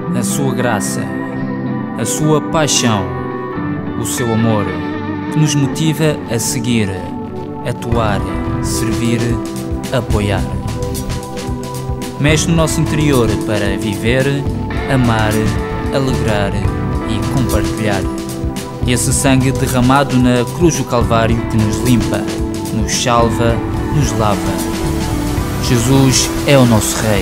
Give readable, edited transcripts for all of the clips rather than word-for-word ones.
a sua graça, a sua paixão, o seu amor, que nos motiva a seguir, atuar, servir, apoiar. Mexe no nosso interior para viver, amar, alegrar e compartilhar. Esse sangue derramado na cruz do Calvário que nos limpa, nos salva, nos lava. Jesus é o nosso Rei.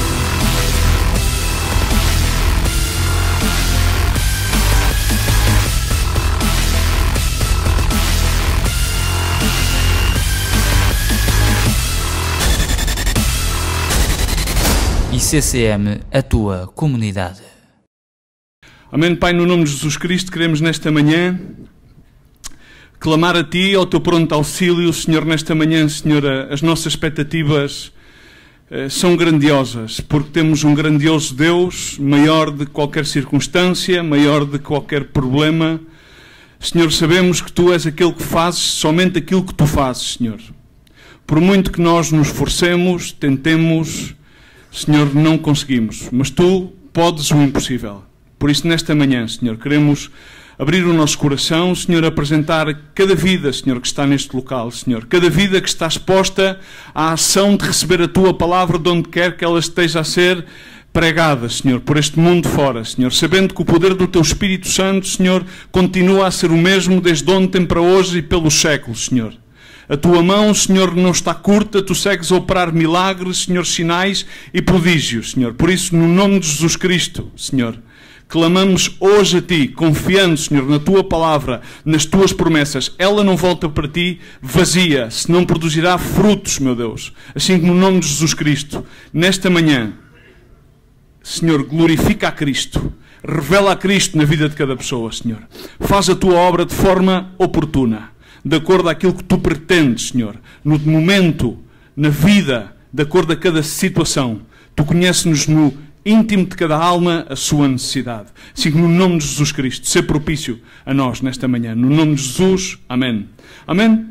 CCM, a tua comunidade. Amém, Pai, no nome de Jesus Cristo, queremos nesta manhã clamar a Ti, ao Teu pronto auxílio, Senhor, nesta manhã, Senhor, as nossas expectativas são grandiosas, porque temos um grandioso Deus, maior de qualquer circunstância, maior de qualquer problema. Senhor, sabemos que Tu és aquele que fazes somente aquilo que Tu fazes, Senhor. Por muito que nós nos esforcemos, tentemos, Senhor, não conseguimos, mas Tu podes o impossível. Por isso, nesta manhã, Senhor, queremos abrir o nosso coração, Senhor, apresentar cada vida, Senhor, que está neste local, Senhor. Cada vida que está exposta à ação de receber a Tua palavra de onde quer que ela esteja a ser pregada, Senhor, por este mundo fora, Senhor. Sabendo que o poder do Teu Espírito Santo, Senhor, continua a ser o mesmo desde ontem para hoje e pelos séculos, Senhor. A Tua mão, Senhor, não está curta, Tu segues a operar milagres, Senhor, sinais e prodígios, Senhor. Por isso, no nome de Jesus Cristo, Senhor, clamamos hoje a Ti, confiando, Senhor, na Tua palavra, nas Tuas promessas. Ela não volta para Ti vazia, se não produzirá frutos, meu Deus. Assim que no nome de Jesus Cristo, nesta manhã, Senhor, glorifica a Cristo. Revela a Cristo na vida de cada pessoa, Senhor. Faz a Tua obra de forma oportuna, de acordo àquilo que Tu pretendes, Senhor, no momento, na vida, de acordo a cada situação. Tu conheces-nos no íntimo de cada alma a sua necessidade. Assim que no nome de Jesus Cristo, ser propício a nós nesta manhã. No nome de Jesus, amém. Amém?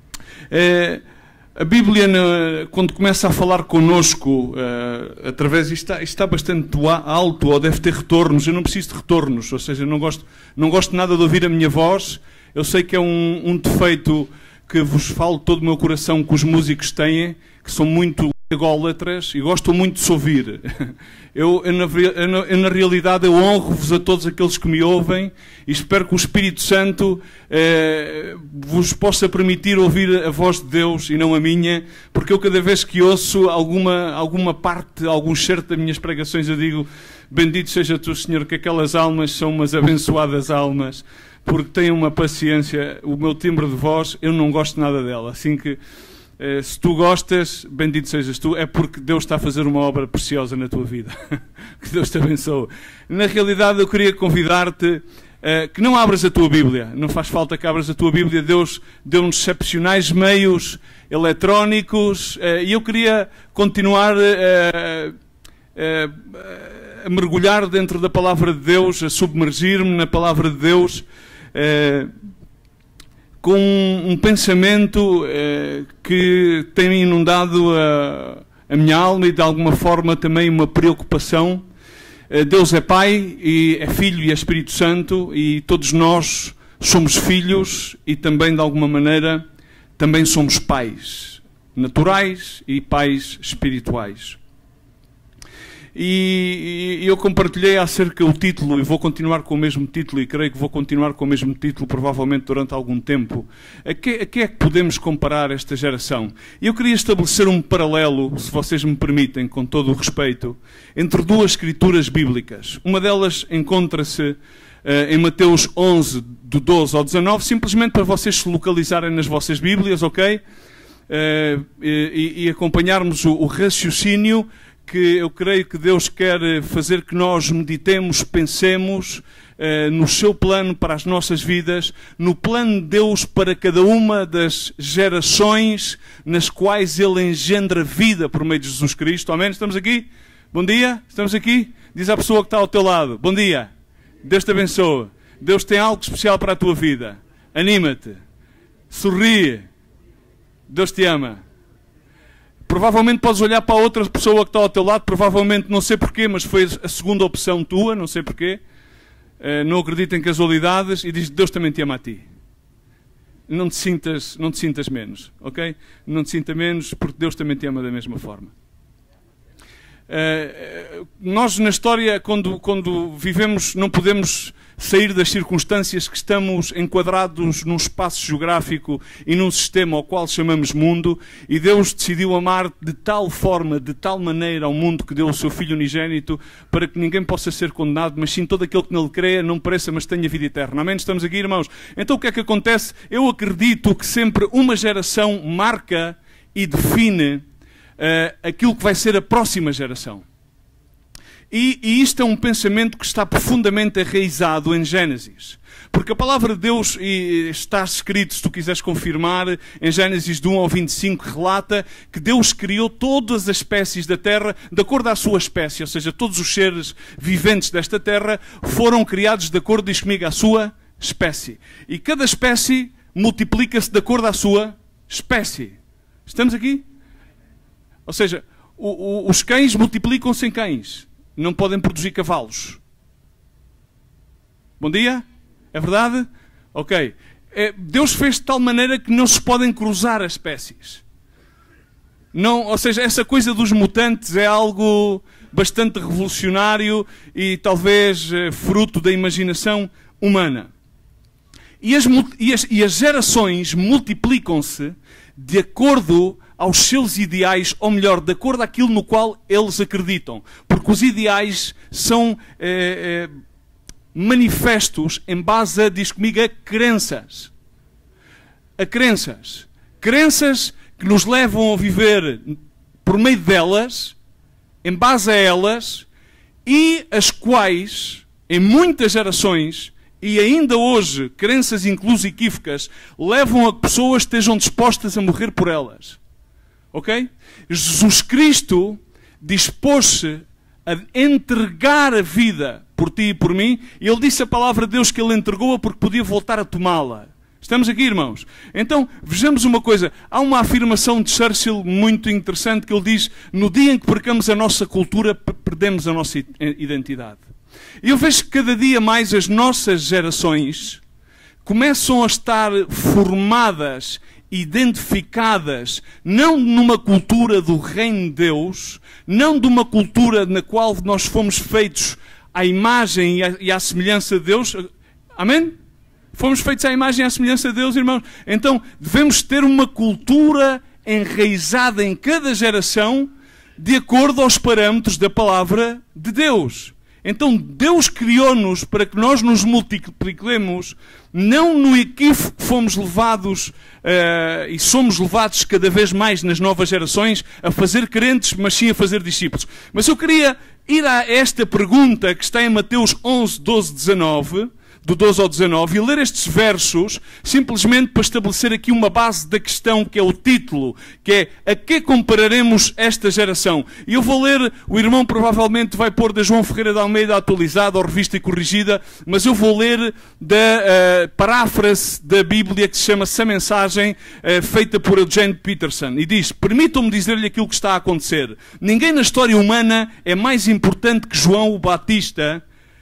A Bíblia, quando começa a falar connosco, através, isto está bastante alto, ou deve ter retornos. Eu não preciso de retornos, ou seja, não gosto nada de ouvir a minha voz. Eu sei que é um defeito que vos falo todo o meu coração que os músicos têm, que são muito ególatras e gostam muito de se ouvir. Na realidade, eu honro-vos a todos aqueles que me ouvem e espero que o Espírito Santo vos possa permitir ouvir a voz de Deus e não a minha, porque eu cada vez que ouço alguma parte, algum certo das minhas pregações, eu digo: bendito seja Tu, Senhor, que aquelas almas são umas abençoadas almas, porque têm uma paciência. O meu timbre de voz, eu não gosto nada dela, assim que se tu gostas, bendito sejas Tu, é porque Deus está a fazer uma obra preciosa na tua vida. Que Deus te abençoe. Na realidade, eu queria convidar-te que não abras a tua Bíblia. Não faz falta que abras a tua Bíblia. Deus deu-nos excepcionais meios eletrónicos e eu queria continuar a mergulhar dentro da Palavra de Deus, a submergir-me na Palavra de Deus, com um pensamento que tem inundado a minha alma e de alguma forma também uma preocupação. Deus é Pai, e é Filho e é Espírito Santo, e todos nós somos filhos e também de alguma maneira também somos pais naturais e pais espirituais. E eu compartilhei acerca do título, e vou continuar com o mesmo título, e creio que vou continuar com o mesmo título provavelmente durante algum tempo. A que é que podemos comparar esta geração? E eu queria estabelecer um paralelo, se vocês me permitem, com todo o respeito, entre duas escrituras bíblicas. Uma delas encontra-se em Mateus 11, do 12 ao 19, simplesmente para vocês se localizarem nas vossas Bíblias, ok? E acompanharmos o raciocínio que eu creio que Deus quer fazer que nós meditemos, pensemos no seu plano para as nossas vidas, no plano de Deus para cada uma das gerações nas quais Ele engendra vida por meio de Jesus Cristo. Amém? Estamos aqui? Bom dia? Estamos aqui? Diz à pessoa que está ao teu lado: bom dia. Deus te abençoe. Deus tem algo especial para a tua vida. Anima-te. Sorri. Deus te ama. Provavelmente podes olhar para a outra pessoa que está ao teu lado, provavelmente, não sei porquê, mas foi a segunda opção tua, não sei porquê. Não acredito em casualidades e diz: Deus também te ama a ti. Não te sintas menos, ok? Não te sinta menos, porque Deus também te ama da mesma forma. Nós na história, quando vivemos, não podemos sair das circunstâncias que estamos enquadrados num espaço geográfico e num sistema ao qual chamamos mundo, e Deus decidiu amar de tal forma, de tal maneira ao mundo, que deu o seu Filho unigênito, para que ninguém possa ser condenado, mas sim todo aquele que nele crê, não pereça, mas tenha vida eterna. Amém? Estamos aqui, irmãos? Então o que é que acontece? Eu acredito que sempre uma geração marca e define aquilo que vai ser a próxima geração. E isto é um pensamento que está profundamente enraizado em Gênesis. Porque a palavra de Deus, e está escrito, se tu quiseres confirmar, em Gênesis de 1 ao 25, relata que Deus criou todas as espécies da terra de acordo à sua espécie. Ou seja, todos os seres viventes desta terra foram criados de acordo, diz comigo, à sua espécie. E cada espécie multiplica-se de acordo à sua espécie. Estamos aqui? Ou seja, os cães multiplicam-se em cães. Não podem produzir cavalos. Bom dia? É verdade? Ok. Deus fez de tal maneira que não se podem cruzar as espécies. Não, ou seja, essa coisa dos mutantes é algo bastante revolucionário e talvez fruto da imaginação humana. E as gerações multiplicam-se de acordo aos seus ideais, ou melhor, de acordo àquilo no qual eles acreditam. Porque os ideais são manifestos em base a, diz comigo, a crenças. A crenças. Crenças que nos levam a viver por meio delas, em base a elas, e as quais, em muitas gerações, e ainda hoje, crenças incluso equívocas, levam a que pessoas estejam dispostas a morrer por elas. Ok? Jesus Cristo dispôs-se a entregar a vida por ti e por mim, e Ele disse a palavra de Deus que Ele entregou-a porque podia voltar a tomá-la. Estamos aqui, irmãos? Então, vejamos uma coisa. Há uma afirmação de Churchill muito interessante que ele diz: no dia em que percamos a nossa cultura, perdemos a nossa identidade. E eu vejo que cada dia mais as nossas gerações começam a estar formadas, identificadas, não numa cultura do reino de Deus, não de uma cultura na qual nós fomos feitos à imagem e à semelhança de Deus. Amém? Fomos feitos à imagem e à semelhança de Deus, irmãos. Então, devemos ter uma cultura enraizada em cada geração de acordo aos parâmetros da palavra de Deus. Então, Deus criou-nos para que nós nos multipliquemos, não no equívoco que fomos levados e somos levados cada vez mais nas novas gerações a fazer crentes, mas sim a fazer discípulos. Mas eu queria ir a esta pergunta que está em Mateus 11, 12, 19, do 12 ao 19, e ler estes versos simplesmente para estabelecer aqui uma base da questão, que é o título, que é: a que compararemos esta geração? E eu vou ler, o irmão provavelmente vai pôr da João Ferreira de Almeida atualizada ou revista e corrigida, mas eu vou ler da paráfrase da Bíblia que se chama A Mensagem, feita por Eugene Peterson, e diz: permitam-me dizer-lhe aquilo que está a acontecer. Ninguém na história humana é mais importante que João o Batista,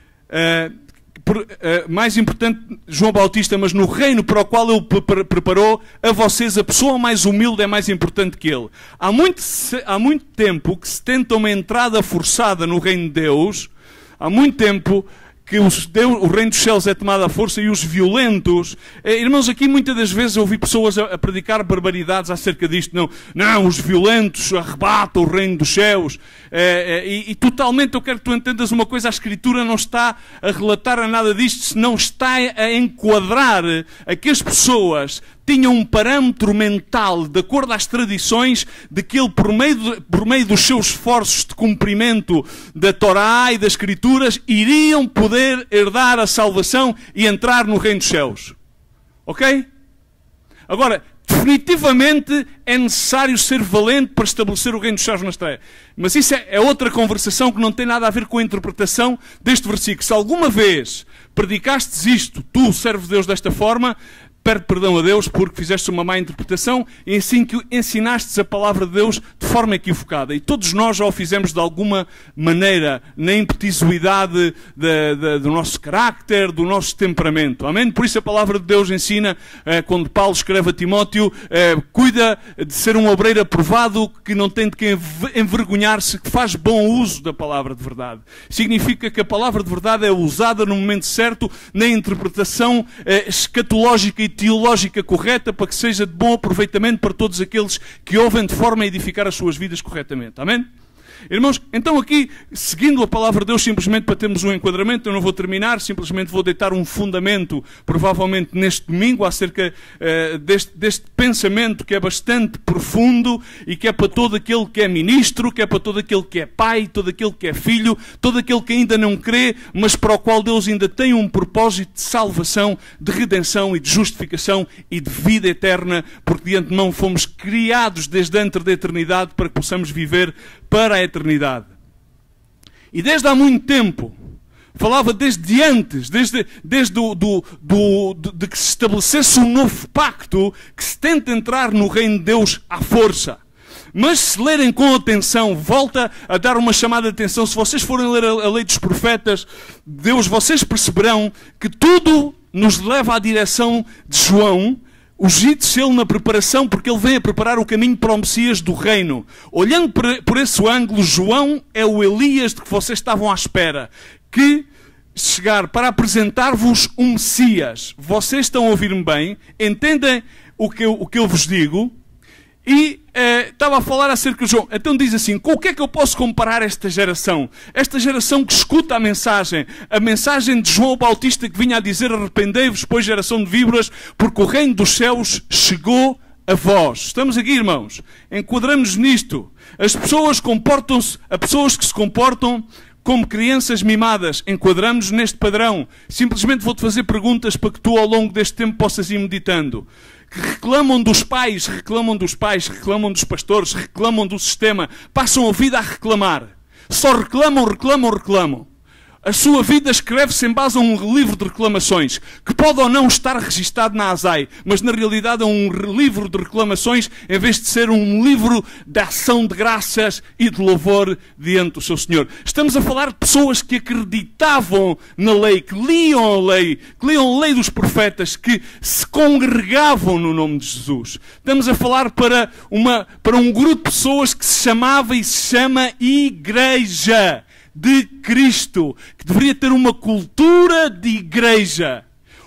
mais importante João Bautista, mas no reino para o qual ele preparou a vocês, a pessoa mais humilde é mais importante que ele. Há muito tempo que se tenta uma entrada forçada no reino de Deus, há muito tempo que o reino dos céus é tomado à força, e os violentos... Irmãos, aqui muitas das vezes eu ouvi pessoas a predicar barbaridades acerca disto. Não, os violentos arrebatam o reino dos céus. E totalmente eu quero que tu entendas uma coisa: a Escritura não está a relatar a nada disto, senão está a enquadrar a que as pessoas tinham um parâmetro mental, de acordo às tradições, de que ele, por meio dos seus esforços de cumprimento da Torá e das Escrituras, iriam poder herdar a salvação e entrar no reino dos céus. Ok? Agora, definitivamente é necessário ser valente para estabelecer o reino dos céus na terra. Mas isso é outra conversação que não tem nada a ver com a interpretação deste versículo. Se alguma vez predicastes isto, tu, servo de Deus, desta forma, pede perdão a Deus porque fizeste uma má interpretação e assim que ensinaste a palavra de Deus de forma equivocada. E todos nós já o fizemos de alguma maneira, na impetituidade do nosso carácter, do nosso temperamento. Amém? Por isso a palavra de Deus ensina, quando Paulo escreve a Timóteo, cuida de ser um obreiro aprovado, que não tem de quem envergonhar-se, que faz bom uso da palavra de verdade. Significa que a palavra de verdade é usada no momento certo, na interpretação escatológica e teológica correta, para que seja de bom aproveitamento para todos aqueles que ouvem de forma a edificar as suas vidas corretamente. Amém? Irmãos, então aqui, seguindo a palavra de Deus, simplesmente para termos um enquadramento, eu não vou terminar, simplesmente vou deitar um fundamento, provavelmente neste domingo, acerca deste pensamento que é bastante profundo e que é para todo aquele que é ministro, que é para todo aquele que é pai, todo aquele que é filho, todo aquele que ainda não crê, mas para o qual Deus ainda tem um propósito de salvação, de redenção e de justificação e de vida eterna, porque de antemão fomos criados desde antes da eternidade para que possamos viver para a eternidade. E desde há muito tempo, falava desde antes, desde de que se estabelecesse um novo pacto, que se tenta entrar no reino de Deus à força. Mas se lerem com atenção, volta a dar uma chamada de atenção, se vocês forem ler a lei dos profetas de Deus, vocês perceberão que tudo nos leva à direção de João, ungido-se ele na preparação, porque ele vem a preparar o caminho para o Messias do reino. Olhando por esse ângulo, João é o Elias de que vocês estavam à espera, que chegar para apresentar-vos um Messias. Vocês estão a ouvir-me bem, entendem o que eu vos digo? E estava a falar acerca de João. Então diz assim, com o que é que eu posso comparar esta geração? Esta geração que escuta a mensagem de João Bautista, que vinha a dizer: arrependei-vos, pois, geração de víboras, porque o reino dos céus chegou a vós. Estamos aqui, irmãos. Enquadramos-nos nisto. As pessoas comportam-se, há pessoas que se comportam como crianças mimadas. Enquadramos neste padrão. Simplesmente vou-te fazer perguntas para que tu, ao longo deste tempo, possas ir meditando. Que reclamam dos pais, reclamam dos pastores, reclamam do sistema, passam a vida a reclamar. Só reclamam. A sua vida escreve-se em base a um livro de reclamações, que pode ou não estar registado na ASAI, mas na realidade é um livro de reclamações, em vez de ser um livro de ação de graças e de louvor diante do seu Senhor. Estamos a falar de pessoas que acreditavam na lei, que liam a lei dos profetas, que se congregavam no nome de Jesus. Estamos a falar para um grupo de pessoas que se chamava e se chama Igreja de Cristo, que deveria ter uma cultura de igreja,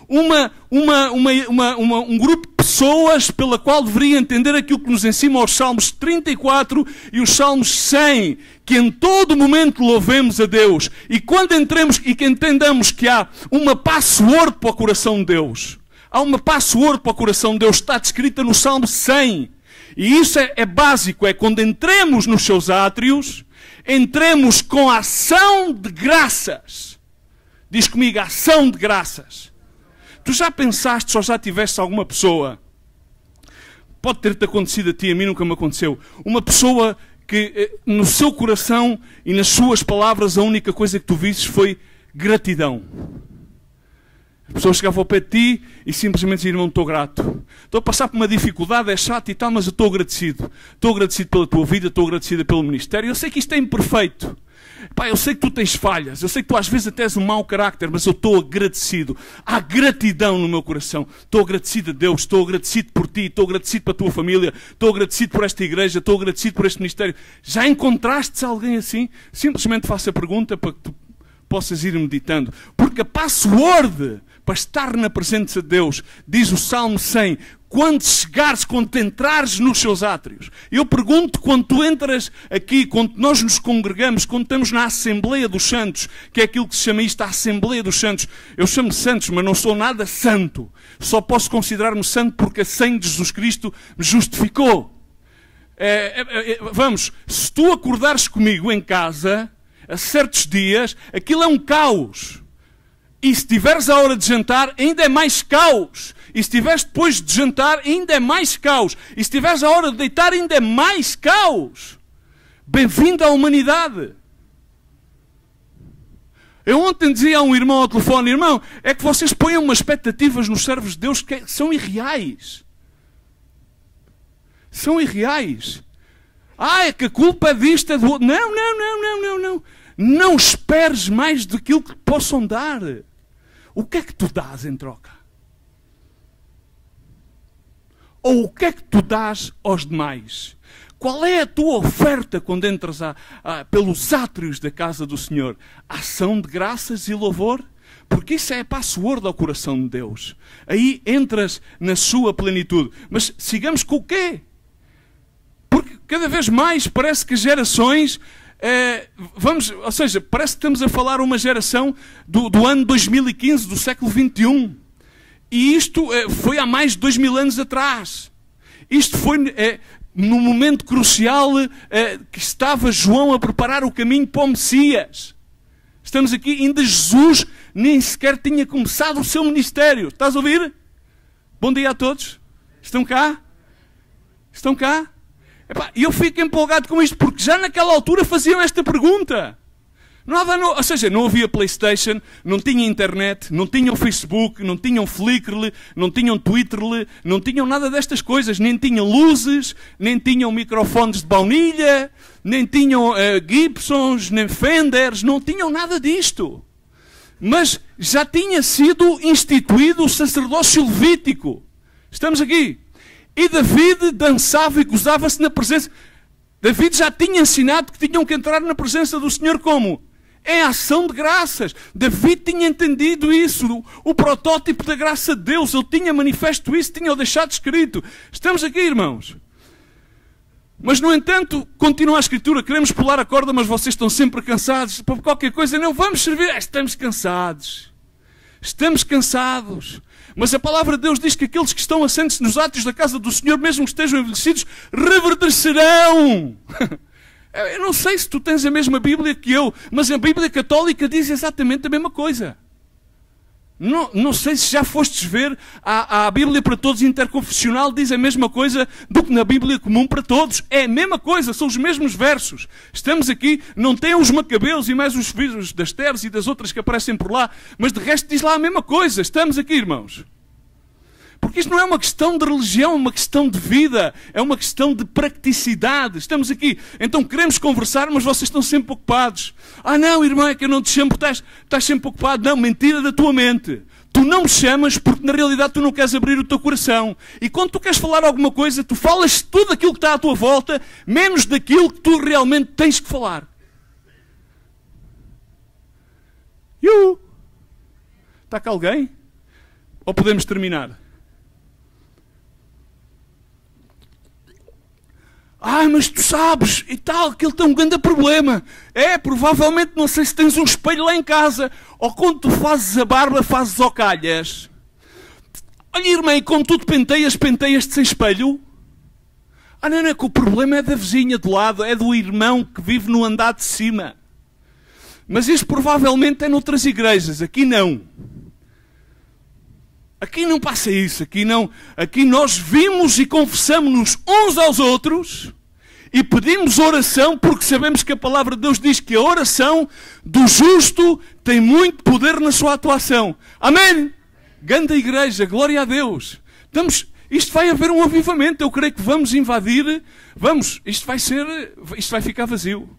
um grupo de pessoas pela qual deveria entender aquilo que nos ensina os Salmos 34 e os Salmos 100, que em todo momento louvemos a Deus, e quando entremos e que entendamos que há uma password para o coração de Deus, está descrita no Salmo 100, e isso é básico, é quando entremos nos seus átrios, entremos com ação de graças. Diz comigo, ação de graças. Tu já pensaste, ou já tiveste alguma pessoa, pode ter-te acontecido a ti, a mim nunca me aconteceu, uma pessoa que no seu coração e nas suas palavras a única coisa que tu visses foi gratidão. A pessoa chegava ao pé de ti e simplesmente dizia: irmão, estou grato. Estou a passar por uma dificuldade, é chato e tal, mas eu estou agradecido. Estou agradecido pela tua vida, estou agradecido pelo ministério. Eu sei que isto é imperfeito. Pá, eu sei que tu tens falhas, eu sei que tu às vezes até és um mau carácter, mas eu estou agradecido. Há gratidão no meu coração. Estou agradecido a Deus, estou agradecido por ti, estou agradecido pela tua família, estou agradecido por esta igreja, estou agradecido por este ministério. Já encontraste alguém assim? Simplesmente faça a pergunta para que tu possas ir meditando. Porque a password para estar na presença de Deus, diz o Salmo 100, quando entrares nos seus átrios. Eu pergunto, quando tu entras aqui, quando nós nos congregamos, quando estamos na Assembleia dos Santos, que é aquilo que se chama isto, a Assembleia dos Santos. Eu chamo-me Santos, mas não sou nada santo. Só posso considerar-me santo porque a sangue de Jesus Cristo me justificou. Vamos, se tu acordares comigo em casa, a certos dias, aquilo é um caos. E se tiveres a hora de jantar, ainda é mais caos. E se tiveres depois de jantar, ainda é mais caos. E se tiveres a hora de deitar, ainda é mais caos. Bem-vindo à humanidade. Eu ontem dizia a um irmão ao telefone: irmão, é que vocês põem umas expectativas nos servos de Deus que são irreais. São irreais. É que a culpa é disto, é do outro. Não. Não esperes mais daquilo que te possam dar. O que é que tu dás em troca? Ou o que é que tu dás aos demais? Qual é a tua oferta quando entras pelos átrios da casa do Senhor? Ação de graças e louvor? Porque isso é a password ao coração de Deus. Aí entras na sua plenitude. Mas sigamos com o quê? Porque cada vez mais parece que gerações... ou seja, parece que estamos a falar uma geração do ano 2015, do século XXI. E isto foi há mais de 2000 anos atrás. Isto foi no momento crucial que estava João a preparar o caminho para o Messias. Estamos aqui, ainda Jesus nem sequer tinha começado o seu ministério. Estás a ouvir? Bom dia a todos. Estão cá? Estão cá? E eu fico empolgado com isto, porque já naquela altura faziam esta pergunta. Ou seja, não havia PlayStation, não tinha internet, não tinham Facebook, não tinham Flickr, não tinham Twitter, não tinham nada destas coisas, nem tinham luzes, nem tinham microfones de baunilha, nem tinham Gibsons, nem Fenders, não tinham nada disto. Mas já tinha sido instituído o sacerdócio levítico. Estamos aqui. E David dançava e gozava-se na presença. David já tinha ensinado que tinham que entrar na presença do Senhor como? É ação de graças. David tinha entendido isso, o protótipo da graça de Deus. Ele tinha manifesto isso, tinha-o deixado escrito. Estamos aqui, irmãos. Mas, no entanto, continua a Escritura. Queremos pular a corda, mas vocês estão sempre cansados. Por qualquer coisa, não vamos servir. Estamos cansados. Estamos cansados. Mas a palavra de Deus diz que aqueles que estão assentes nos átrios da casa do Senhor, mesmo que estejam envelhecidos, reverdecerão. Eu não sei se tu tens a mesma Bíblia que eu, mas a Bíblia Católica diz exatamente a mesma coisa. Não sei se já fostes ver, a Bíblia para Todos interconfessional diz a mesma coisa do que na Bíblia comum para todos. É a mesma coisa, são os mesmos versos. Estamos aqui, não tem os Macabeus e mais os filhos das Teres e das outras que aparecem por lá, mas de resto diz lá a mesma coisa. Estamos aqui, irmãos. Porque isto não é uma questão de religião, é uma questão de vida, é uma questão de praticidade. Estamos aqui, então queremos conversar, mas vocês estão sempre ocupados. Não, irmão, é que eu não te chamo porque estás sempre ocupado. Não, mentira da tua mente. Tu não me chamas porque na realidade tu não queres abrir o teu coração. E quando tu queres falar alguma coisa, tu falas tudo aquilo que está à tua volta, menos daquilo que tu realmente tens que falar. Está cá alguém? Ou podemos terminar? Mas tu sabes, e tal, que ele tem um grande problema. Provavelmente, não sei se tens um espelho lá em casa, ou quando tu fazes a barba, fazes ao calhas. Olha, irmã, e quando tu te penteias-te sem espelho? Não, é que o problema é da vizinha do lado, é do irmão que vive no andar de cima. Mas isso provavelmente é noutras igrejas, aqui não. Aqui não passa isso, aqui não. Aqui nós vimos e confessamos-nos uns aos outros e pedimos oração porque sabemos que a palavra de Deus diz que a oração do justo tem muito poder na sua atuação. Amém? Grande igreja, glória a Deus. Isto vai haver um avivamento, eu creio que vamos invadir, isto vai ficar vazio.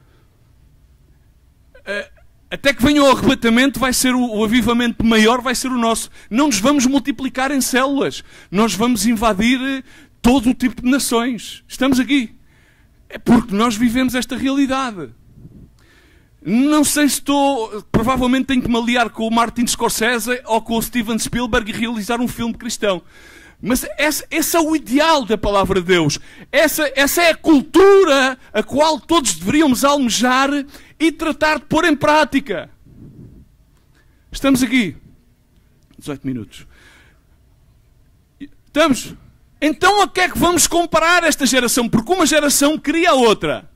Até que venha o arrebatamento, vai ser o avivamento maior, vai ser o nosso. Não nos vamos multiplicar em células. Nós vamos invadir todo o tipo de nações. Estamos aqui. É porque nós vivemos esta realidade. Não sei se provavelmente tenho que me aliar com o Martin Scorsese ou com o Steven Spielberg e realizar um filme cristão. Mas esse é o ideal da palavra de Deus. Essa é a cultura a qual todos deveríamos almejar e tratar de pôr em prática. Estamos aqui. 18 minutos. Estamos? Então a que é que vamos comparar esta geração? Porque uma geração cria a outra.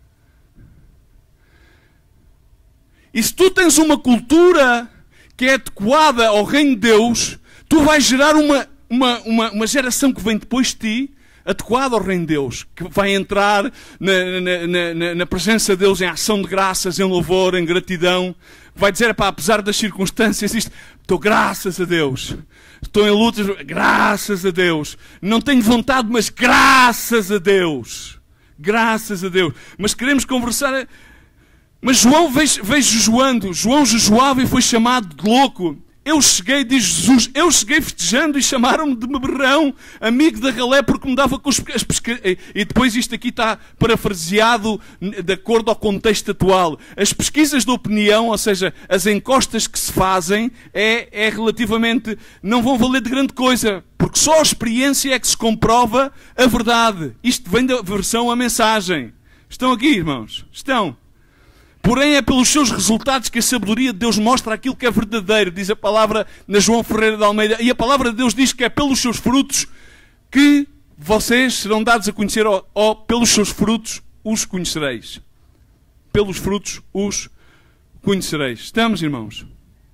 E se tu tens uma cultura que é adequada ao reino de Deus, tu vais gerar uma geração que vem depois de ti, adequado ao reino de Deus, que vai entrar na presença de Deus em ação de graças, em louvor, em gratidão, vai dizer, pá, apesar das circunstâncias, estou graças a Deus, estou em lutas, graças a Deus, não tenho vontade, mas graças a Deus, mas queremos conversar, mas João veio jejuando, João jejuava e foi chamado de louco. Eu cheguei, diz Jesus, eu cheguei festejando e chamaram-me de beberrão, amigo da ralé, porque me dava com as pescas. E depois isto aqui está parafraseado de acordo ao contexto atual. As pesquisas de opinião, ou seja, as encostas que se fazem, é relativamente, não vão valer de grande coisa, porque só a experiência é que se comprova a verdade. Isto vem da versão A Mensagem. Estão aqui, irmãos? Estão. Porém, é pelos seus resultados que a sabedoria de Deus mostra aquilo que é verdadeiro, diz a palavra na João Ferreira de Almeida. E a palavra de Deus diz que é pelos seus frutos que vocês serão dados a conhecer, ou pelos seus frutos os conhecereis. Pelos frutos os conhecereis. Estamos, irmãos?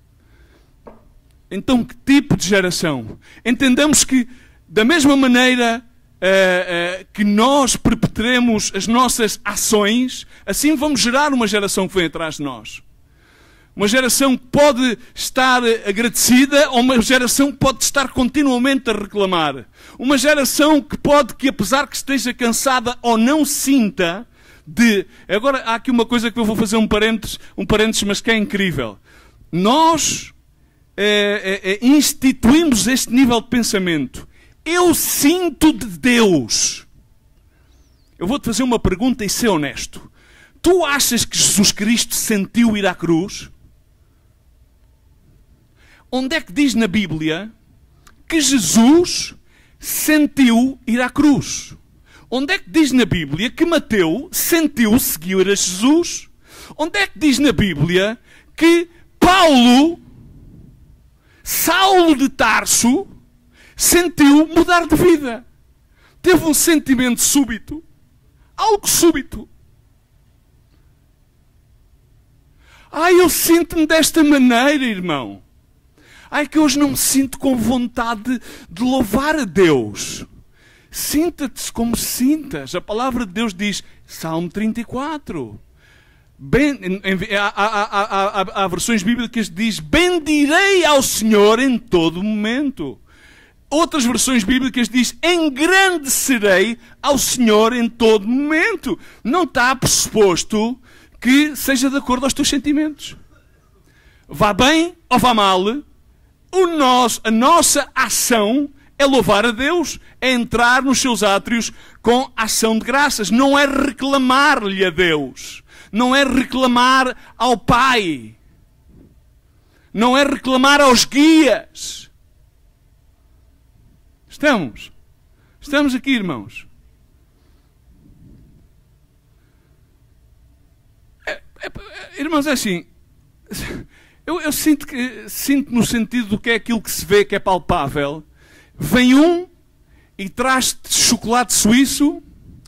Então, que tipo de geração? Entendamos que, da mesma maneira que nós perpetremos as nossas ações, assim vamos gerar uma geração que vem atrás de nós. Uma geração que pode estar agradecida ou uma geração que pode estar continuamente a reclamar. Uma geração que apesar que esteja cansada ou não sinta de... Agora, há aqui uma coisa que eu vou fazer um parênteses, mas que é incrível. Nós instituímos este nível de pensamento. Eu sinto de Deus. Eu vou-te fazer uma pergunta e ser honesto. Tu achas que Jesus Cristo sentiu ir à cruz? Onde é que diz na Bíblia que Jesus sentiu ir à cruz? Onde é que diz na Bíblia que Mateus sentiu seguir a Jesus? Onde é que diz na Bíblia que Saulo de Tarso, sentiu mudar de vida? Teve um sentimento súbito. Algo súbito. Eu sinto-me desta maneira, irmão. Que hoje não me sinto com vontade de louvar a Deus. Sinta-te como sintas. A palavra de Deus diz, Salmo 34. Há versões bíblicas que diz, bendirei ao Senhor em todo momento. Outras versões bíblicas diz, engrandecerei ao Senhor em todo momento. Não está pressuposto que seja de acordo aos teus sentimentos. Vá bem ou vá mal, a nossa ação é louvar a Deus, é entrar nos seus átrios com ação de graças. Não é reclamar-lhe a Deus. Não é reclamar ao Pai. Não é reclamar aos guias. Estamos aqui, irmãos. Irmãos, é assim. Eu sinto no sentido do que é aquilo que se vê, que é palpável. Vem um e traz-te chocolate suíço.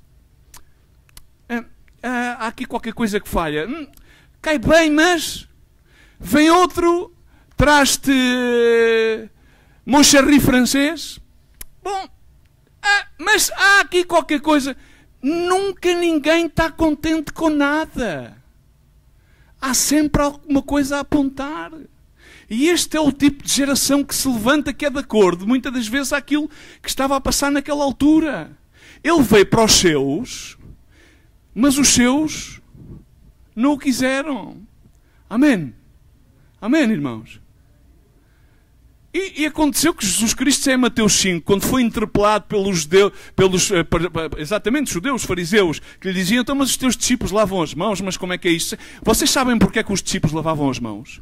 Há aqui qualquer coisa que falha. Cai bem, mas... Vem outro, traz-te Moncherry francês. Bom, mas há aqui qualquer coisa. Nunca ninguém está contente com nada. Há sempre alguma coisa a apontar. E este é o tipo de geração que se levanta, que é de acordo, muitas das vezes, àquilo que estava a passar naquela altura. Ele veio para os seus, mas os seus não o quiseram. Amém? Amém, irmãos? E aconteceu que Jesus Cristo, em Mateus 5, quando foi interpelado pelos judeus, fariseus, que lhe diziam, então, mas os teus discípulos lavam as mãos, mas como é que é isso? Vocês sabem porque é que os discípulos lavavam as mãos?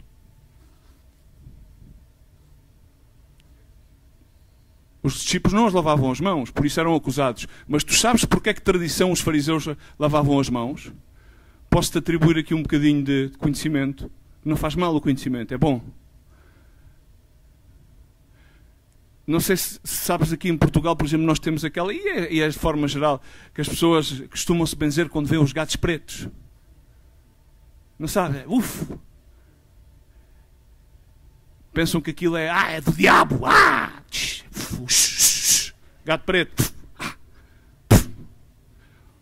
Os discípulos não as lavavam as mãos, por isso eram acusados. Mas tu sabes porque é que tradição os fariseus lavavam as mãos? Posso-te atribuir aqui um bocadinho de conhecimento. Não faz mal o conhecimento, é bom. Não sei se sabes, aqui em Portugal, por exemplo, nós temos aquela, e é de forma geral, que as pessoas costumam-se benzer quando veem os gatos pretos. Não sabem? Pensam que aquilo é do diabo. Gato preto.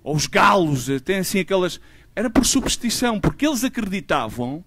ou os galos, tem assim aquelas... Era por superstição, porque eles acreditavam,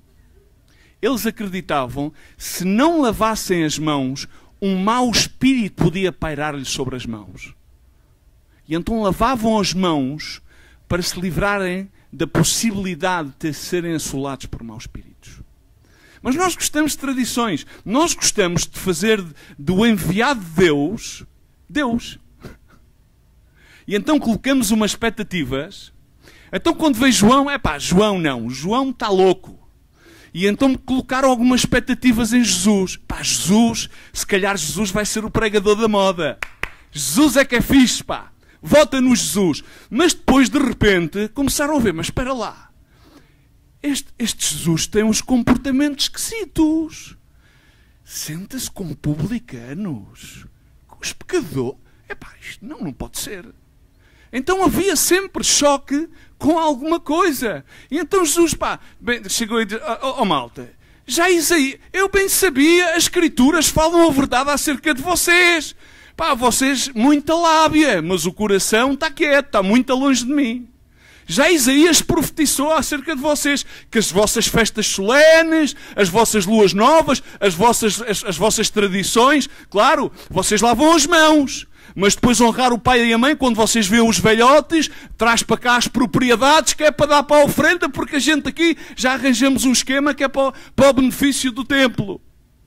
se não lavassem as mãos, um mau espírito podia pairar-lhes sobre as mãos. E então lavavam as mãos para se livrarem da possibilidade de serem assolados por maus espíritos. Mas nós gostamos de tradições. Nós gostamos de fazer do enviado de Deus, Deus. E então colocamos umas expectativas. Então quando veio João, João não, João está louco. E então me colocaram algumas expectativas em Jesus. Jesus, se calhar Jesus vai ser o pregador da moda. Jesus é que é fixe, Vota no Jesus. Mas depois, de repente, começaram a ver, mas espera lá. Este Jesus tem uns comportamentos esquisitos. Senta-se com publicanos, com os pecadores. Isto não pode ser. Então havia sempre choque com alguma coisa. E então Jesus, chegou e disse, malta, já Isaías, eu bem sabia, as Escrituras falam a verdade acerca de vocês. Vocês, muita lábia, mas o coração está quieto, está muito longe de mim. Já Isaías profetizou acerca de vocês, que as vossas festas solenes, as vossas luas novas, as vossas tradições, claro, vocês lavam as mãos. Mas depois honrar o pai e a mãe, quando vocês veem os velhotes, traz para cá as propriedades, que é para dar para a oferenda, porque a gente aqui já arranjamos um esquema que é para o benefício do templo.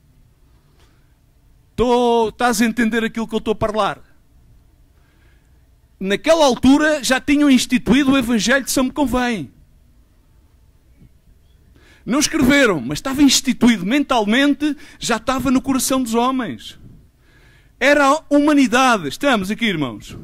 Estás a entender aquilo que eu estou a falar? Naquela altura já tinham instituído o Evangelho de São Convém. Não escreveram, mas estava instituído mentalmente, já estava no coração dos homens. Era a humanidade. Estamos aqui, irmãos.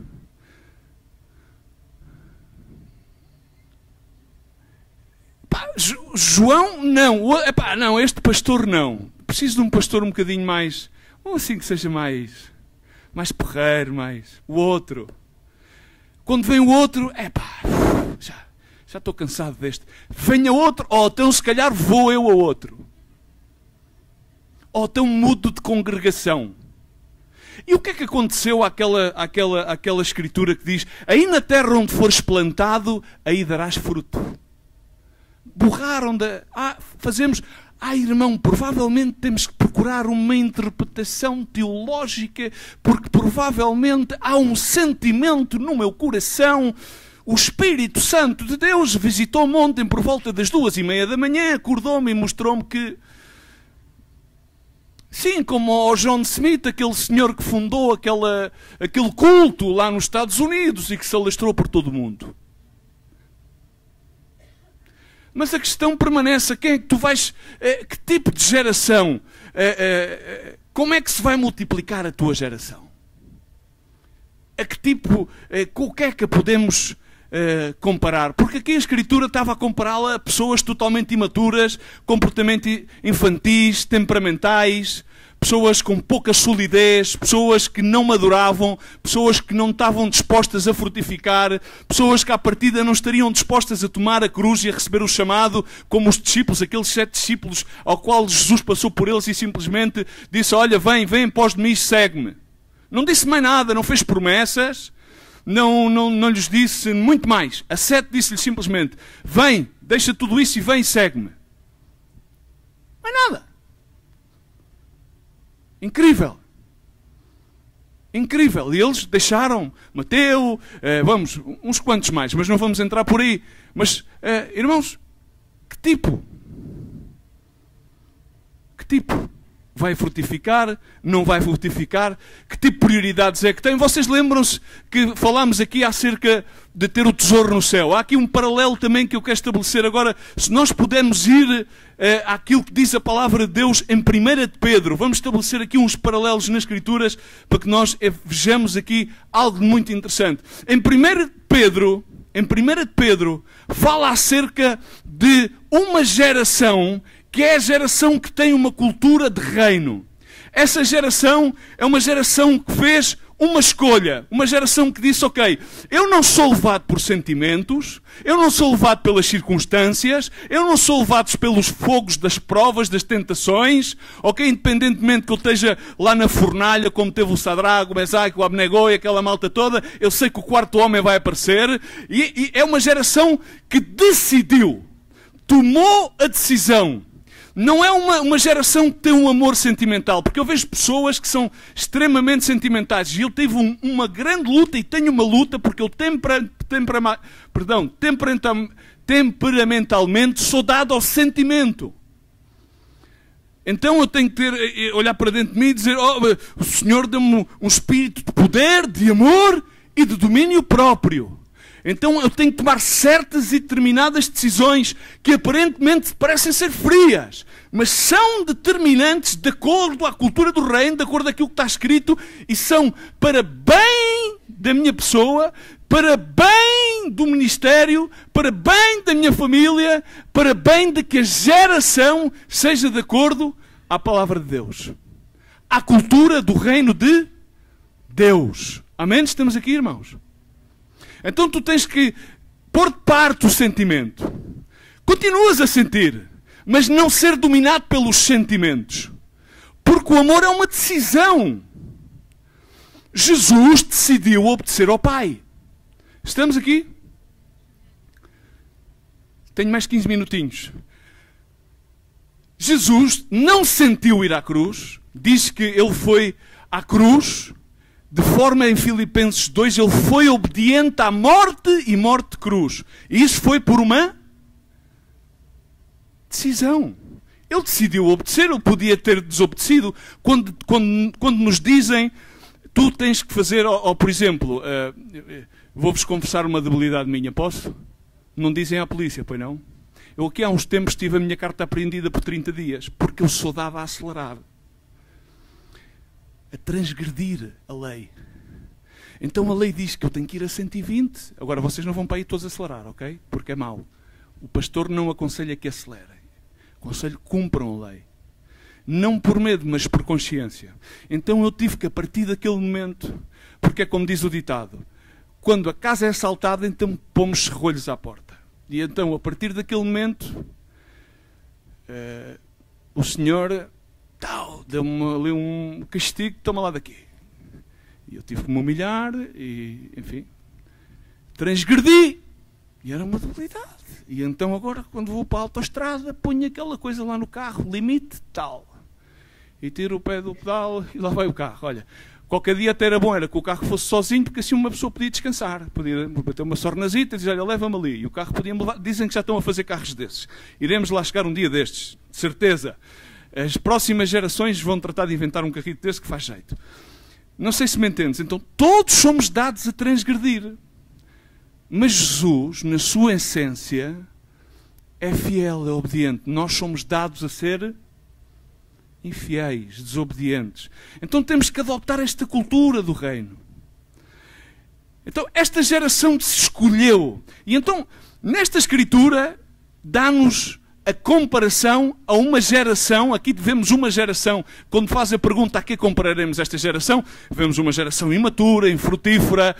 João, não. Não, este pastor não. Preciso de um pastor um bocadinho mais... assim que seja mais porreiro, mais... O outro. Quando vem o outro, já estou cansado deste. Venha outro, então se calhar vou eu a outro. Ou então mudo de congregação. E o que é que aconteceu àquela escritura que diz: aí na terra onde fores plantado, aí darás fruto. Borraram fazemos... irmão, provavelmente temos que procurar uma interpretação teológica, porque provavelmente há um sentimento no meu coração. O Espírito Santo de Deus visitou-me ontem por volta das 2:30 da manhã, acordou-me e mostrou-me que... Sim, como o John Smith, aquele senhor que fundou aquele culto lá nos Estados Unidos e que se alastrou por todo o mundo. Mas a questão permanece: quem é que tu vais... que tipo de geração? Como é que se vai multiplicar a tua geração? A que tipo... com o que é que podemos comparar? Porque aqui a Escritura estava a compará-la a pessoas totalmente imaturas, comportamentos infantis, temperamentais, pessoas com pouca solidez, pessoas que não maduravam, pessoas que não estavam dispostas a frutificar, pessoas que à partida não estariam dispostas a tomar a cruz e a receber o chamado, como os discípulos, aqueles 7 discípulos ao qual Jesus passou por eles e simplesmente disse: olha, vem pós de mim e segue-me. Não disse mais nada, não fez promessas, não lhes disse muito mais. A 7 disse-lhe simplesmente: vem, deixa tudo isso e vem e segue-me. Mais nada. Incrível. Incrível. E eles deixaram Mateu, uns quantos mais, mas não vamos entrar por aí. Mas, irmãos, que tipo? Que tipo? Vai frutificar? Não vai frutificar? Que tipo de prioridades é que tem? Vocês lembram-se que falámos aqui acerca de ter o tesouro no céu? Há aqui um paralelo também que eu quero estabelecer agora. Se nós pudermos ir àquilo que diz a palavra de Deus em 1 de Pedro, vamos estabelecer aqui uns paralelos nas Escrituras para que nós vejamos aqui algo muito interessante. Em 1 de Pedro fala acerca de uma geração que é a geração que tem uma cultura de reino. Essa geração é uma geração que fez uma escolha, uma geração que disse, ok, eu não sou levado por sentimentos, eu não sou levado pelas circunstâncias, eu não sou levado pelos fogos das provas, das tentações, ok, independentemente que eu esteja lá na fornalha, como teve o Sadrago, o Mesaque, o Abnego e aquela malta toda, eu sei que o quarto homem vai aparecer, e é uma geração que decidiu, tomou a decisão. Não é uma geração que tem um amor sentimental, porque eu vejo pessoas que são extremamente sentimentais. E eu tive uma grande luta e tenho uma luta porque eu temperamentalmente sou dado ao sentimento. Então eu tenho que olhar para dentro de mim e dizer, o Senhor deu-me um espírito de poder, de amor e de domínio próprio. Então eu tenho que tomar certas e determinadas decisões que aparentemente parecem ser frias, mas são determinantes de acordo à cultura do reino, de acordo àquilo que está escrito, e são para bem da minha pessoa, para bem do ministério, para bem da minha família, para bem de que a geração seja de acordo à palavra de Deus, à cultura do reino de Deus. Amém? Estamos aqui, irmãos? Então tu tens que pôr de parte o sentimento. Continuas a sentir, mas não ser dominado pelos sentimentos. Porque o amor é uma decisão. Jesus decidiu obedecer ao Pai. Estamos aqui? Tenho mais 15 minutinhos. Jesus não sentiu ir à cruz. Diz que ele foi à cruz. De forma, em Filipenses 2, ele foi obediente à morte e morte de cruz. E isso foi por uma decisão. Ele decidiu obedecer, ele podia ter desobedecido. Quando nos dizem, tu tens que fazer, ou por exemplo, vou-vos confessar uma debilidade minha, posso? Não dizem à polícia, pois não? Eu aqui há uns tempos tive a minha carta apreendida por 30 dias, porque eu sou dado a acelerar. A transgredir a lei. Então a lei diz que eu tenho que ir a 120. Agora vocês não vão para aí todos acelerar, ok? Porque é mau. O pastor não aconselha que acelerem. Aconselho que cumpram a lei. Não por medo, mas por consciência. Então eu tive que, a partir daquele momento, porque é como diz o ditado, quando a casa é assaltada, então pomos serrolhos à porta. E então, a partir daquele momento, o Senhor deu-me ali um castigo, toma lá daqui. E eu tive que me humilhar e, enfim, transgredi. E era uma debilidade. E então agora, quando vou para a autoestrada, ponho aquela coisa lá no carro, limite tal. E tiro o pé do pedal e lá vai o carro. Olha, qualquer dia até era bom, era que o carro fosse sozinho, porque assim uma pessoa podia descansar. Podia bater uma sornazita e dizer, olha, leva-me ali. E o carro podia me levar. Dizem que já estão a fazer carros desses. Iremos lá chegar um dia destes, de certeza. As próximas gerações vão tratar de inventar um carrito desse que faz jeito. Não sei se me entendes. Então, todos somos dados a transgredir. Mas Jesus, na sua essência, é fiel, é obediente. Nós somos dados a ser infiéis, desobedientes. Então temos que adotar esta cultura do reino. Então, esta geração se escolheu. E então, nesta escritura, dá-nos a comparação a uma geração. Aqui vemos uma geração, quando faz a pergunta a que compararemos esta geração, vemos uma geração imatura, infrutífera,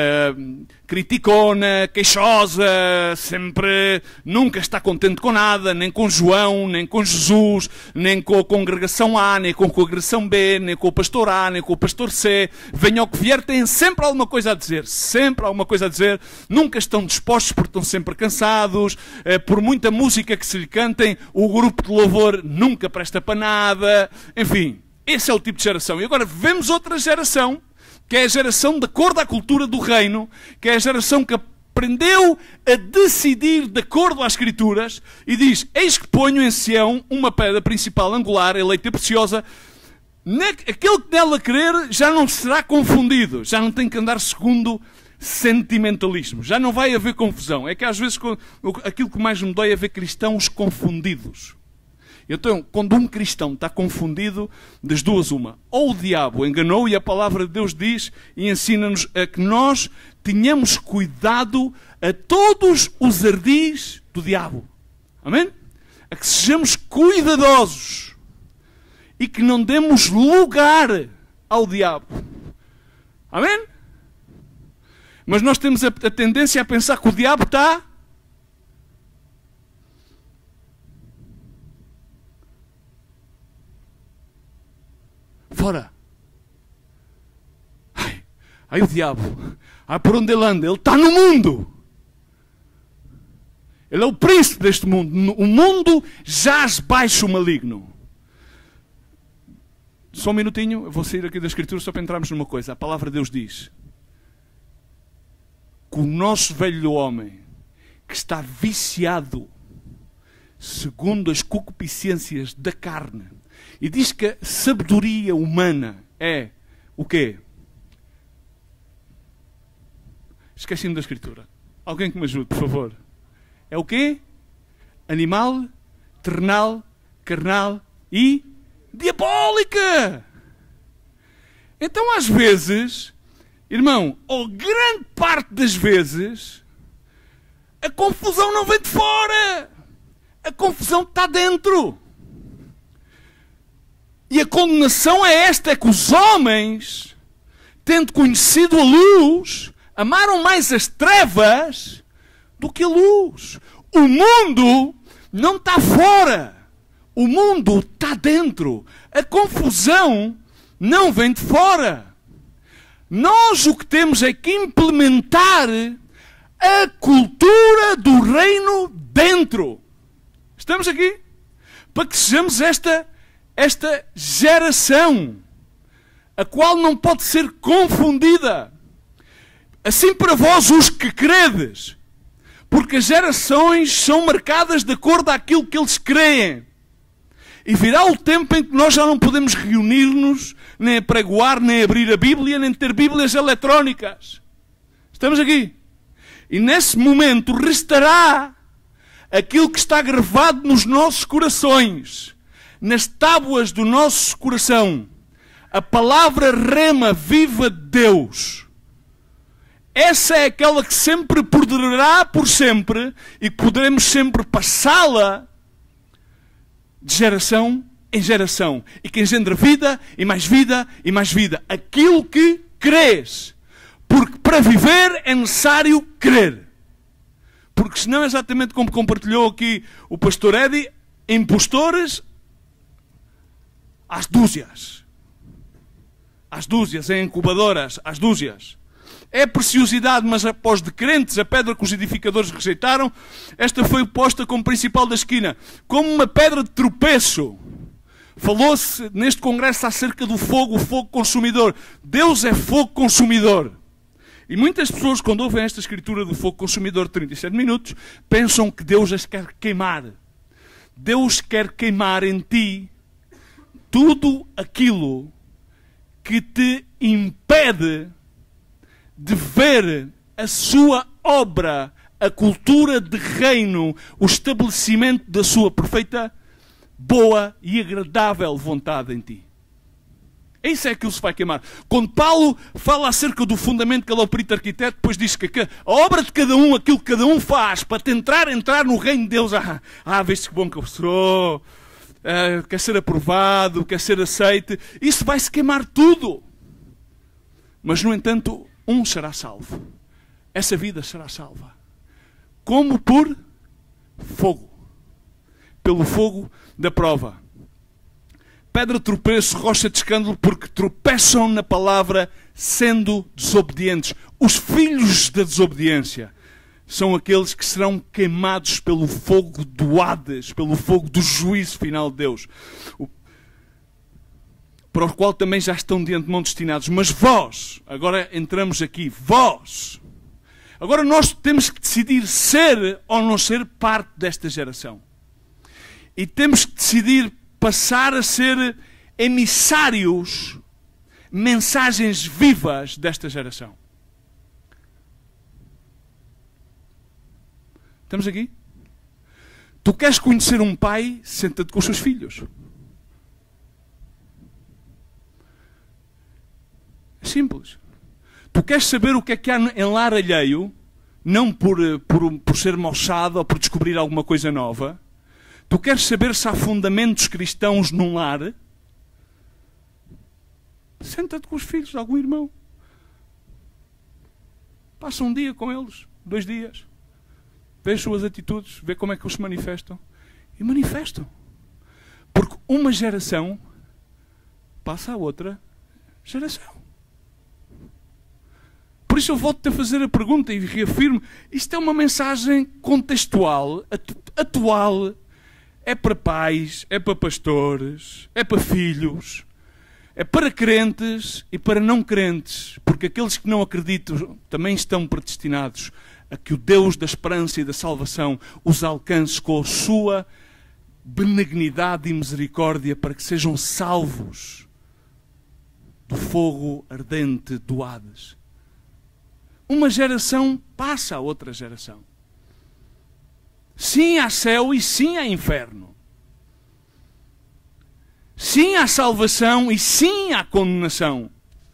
criticona, queixosa, sempre, nunca está contente com nada, nem com João, nem com Jesus, nem com a congregação A, nem com a congregação B, nem com o pastor A, nem com o pastor C. Venha ao que vier, têm sempre alguma coisa a dizer, sempre alguma coisa a dizer, nunca estão dispostos porque estão sempre cansados, por muita música que se lhe cantem, o grupo de louvor nunca presta para nada, enfim, esse é o tipo de geração. E agora vemos outra geração, que é a geração de acordo à cultura do reino, que é a geração que aprendeu a decidir de acordo às Escrituras, e diz, eis que ponho em Sião uma pedra principal angular, eleita e preciosa, aquele que nela crer já não será confundido, já não tem que andar segundo sentimentalismo, já não vai haver confusão. É que às vezes aquilo que mais me dói é ver cristãos confundidos. Então, quando um cristão está confundido, das duas uma. Ou o diabo enganou e a palavra de Deus diz e ensina-nos a que nós tenhamos cuidado a todos os ardis do diabo. Amém? A que sejamos cuidadosos e que não demos lugar ao diabo. Amém? Mas nós temos a tendência a pensar que o diabo está fora. Ai, o diabo. Ai, por onde ele anda? Ele está no mundo. Ele é o príncipe deste mundo. O mundo jaz baixo o maligno. Só um minutinho, eu vou sair aqui da Escritura só para entrarmos numa coisa. A palavra de Deus diz que o nosso velho homem, que está viciado segundo as concupiscências da carne, e diz que a sabedoria humana é o quê? Esqueci-me da Escritura. Alguém que me ajude, por favor. É o quê? Animal, terrenal, carnal e diabólica. Então, às vezes, irmão, ou grande parte das vezes, a confusão não vem de fora. A confusão está dentro. E a condenação é esta, é que os homens, tendo conhecido a luz, amaram mais as trevas do que a luz. O mundo não está fora. O mundo está dentro. A confusão não vem de fora. Nós o que temos é que implementar a cultura do reino dentro. Estamos aqui? Para que sejamos esta geração, a qual não pode ser confundida. Assim para vós os que credes, porque as gerações são marcadas de acordo àquilo que eles creem. E virá o tempo em que nós já não podemos reunir-nos, nem apregoar, nem abrir a Bíblia, nem ter Bíblias eletrónicas. Estamos aqui. E nesse momento restará aquilo que está gravado nos nossos corações, nas tábuas do nosso coração, a palavra rema viva de Deus. Essa é aquela que sempre perdurará por sempre e poderemos sempre passá-la de geração em geração. E que engendra vida e mais vida e mais vida. Aquilo que crês. Porque para viver é necessário crer. Porque senão, exatamente como compartilhou aqui o pastor Eddie, impostores às dúzias. Às dúzias, em incubadoras, às dúzias. É preciosidade, mas após de crentes, a pedra que os edificadores rejeitaram, esta foi posta como principal da esquina, como uma pedra de tropeço. Falou-se neste congresso acerca do fogo, o fogo consumidor. Deus é fogo consumidor. E muitas pessoas, quando ouvem esta escritura do fogo consumidor de 37 minutos, pensam que Deus as quer queimar. Deus quer queimar em ti tudo aquilo que te impede de ver a sua obra, a cultura de reino, o estabelecimento da sua perfeita, boa e agradável vontade em ti. Isso é aquilo que se vai queimar. Quando Paulo fala acerca do fundamento que ele é o perito arquiteto, depois diz que a obra de cada um, aquilo que cada um faz para tentar entrar no reino de Deus, vês que bom que eu sou, quer ser aprovado, quer ser aceite, isso vai-se queimar tudo. Mas, no entanto, um será salvo. Essa vida será salva. Como por fogo. Pelo fogo da prova. Pedra de tropeço, rocha de escândalo, porque tropeçam na palavra sendo desobedientes. Os filhos da desobediência são aqueles que serão queimados pelo fogo do Hades, pelo fogo do juízo final de Deus. Para o qual também já estão de antemão destinados. Mas vós, agora entramos aqui, vós, agora nós temos que decidir ser ou não ser parte desta geração. E temos que decidir passar a ser emissários, mensagens vivas desta geração. Estamos aqui? Tu queres conhecer um pai? Senta-te com os seus filhos. É simples. Tu queres saber o que é que há em lar alheio, não por ser moçado ou por descobrir alguma coisa nova. Tu queres saber se há fundamentos cristãos num lar? Senta-te com os filhos de algum irmão. Passa um dia com eles, 2 dias. Vê as suas atitudes, vê como é que eles se manifestam. E manifestam. Porque uma geração passa a outra geração. Por isso eu volto-te a fazer a pergunta e reafirmo, isto é uma mensagem contextual, atual. É para pais, é para pastores, é para filhos, é para crentes e para não crentes, porque aqueles que não acreditam também estão predestinados a que o Deus da esperança e da salvação os alcance com a sua benignidade e misericórdia para que sejam salvos do fogo ardente do Hades. Uma geração passa a outra geração. Sim há céu e sim há inferno. Sim há salvação e sim há condenação.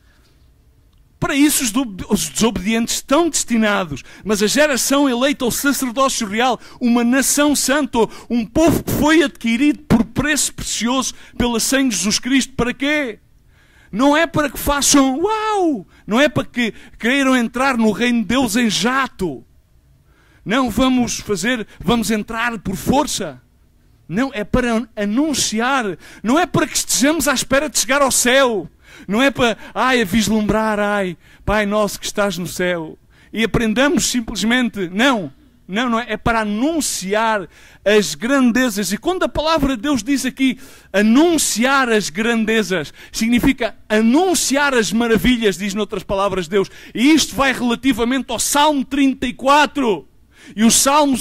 Para isso os desobedientes estão destinados. Mas a geração eleita ao sacerdócio real, uma nação santa, um povo que foi adquirido por preço precioso pela sangue de Jesus Cristo, para quê? Não é para que façam uau! Não é para que queiram entrar no reino de Deus em jato. Não vamos entrar por força. Não, é para anunciar. Não é para que estejamos à espera de chegar ao céu. Não é para, a vislumbrar, Pai nosso que estás no céu. E aprendamos simplesmente, não é. É para anunciar as grandezas. E quando a palavra de Deus diz aqui, anunciar as grandezas, significa anunciar as maravilhas, diz noutras palavras de Deus. E isto vai relativamente ao Salmo 34. E o Salmo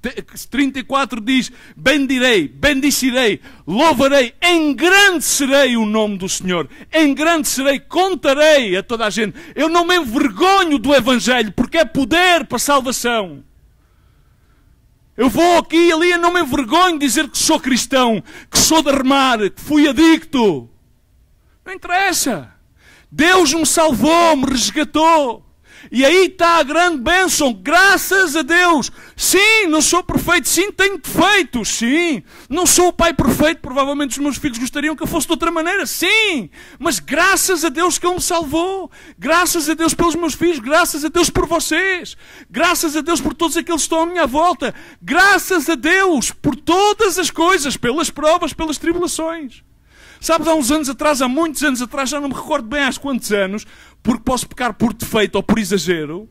34 diz, bendirei, bendicirei, louvarei, engrandecerei o nome do Senhor. Engrandecerei, contarei a toda a gente. Eu não me envergonho do Evangelho, porque é poder para a salvação. Eu vou aqui e ali e não me envergonho de dizer que sou cristão, que sou de remar, que fui adicto. Não interessa. Deus me salvou, me resgatou. E aí está a grande bênção, graças a Deus. Sim, não sou perfeito, sim, tenho defeitos, sim. Não sou o pai perfeito, provavelmente os meus filhos gostariam que eu fosse de outra maneira, sim. Mas graças a Deus que Ele me salvou. Graças a Deus pelos meus filhos, graças a Deus por vocês. Graças a Deus por todos aqueles que estão à minha volta. Graças a Deus por todas as coisas, pelas provas, pelas tribulações. Sabes, há uns anos atrás, há muitos anos atrás, já não me recordo bem há quantos anos, porque posso pecar por defeito ou por exagero.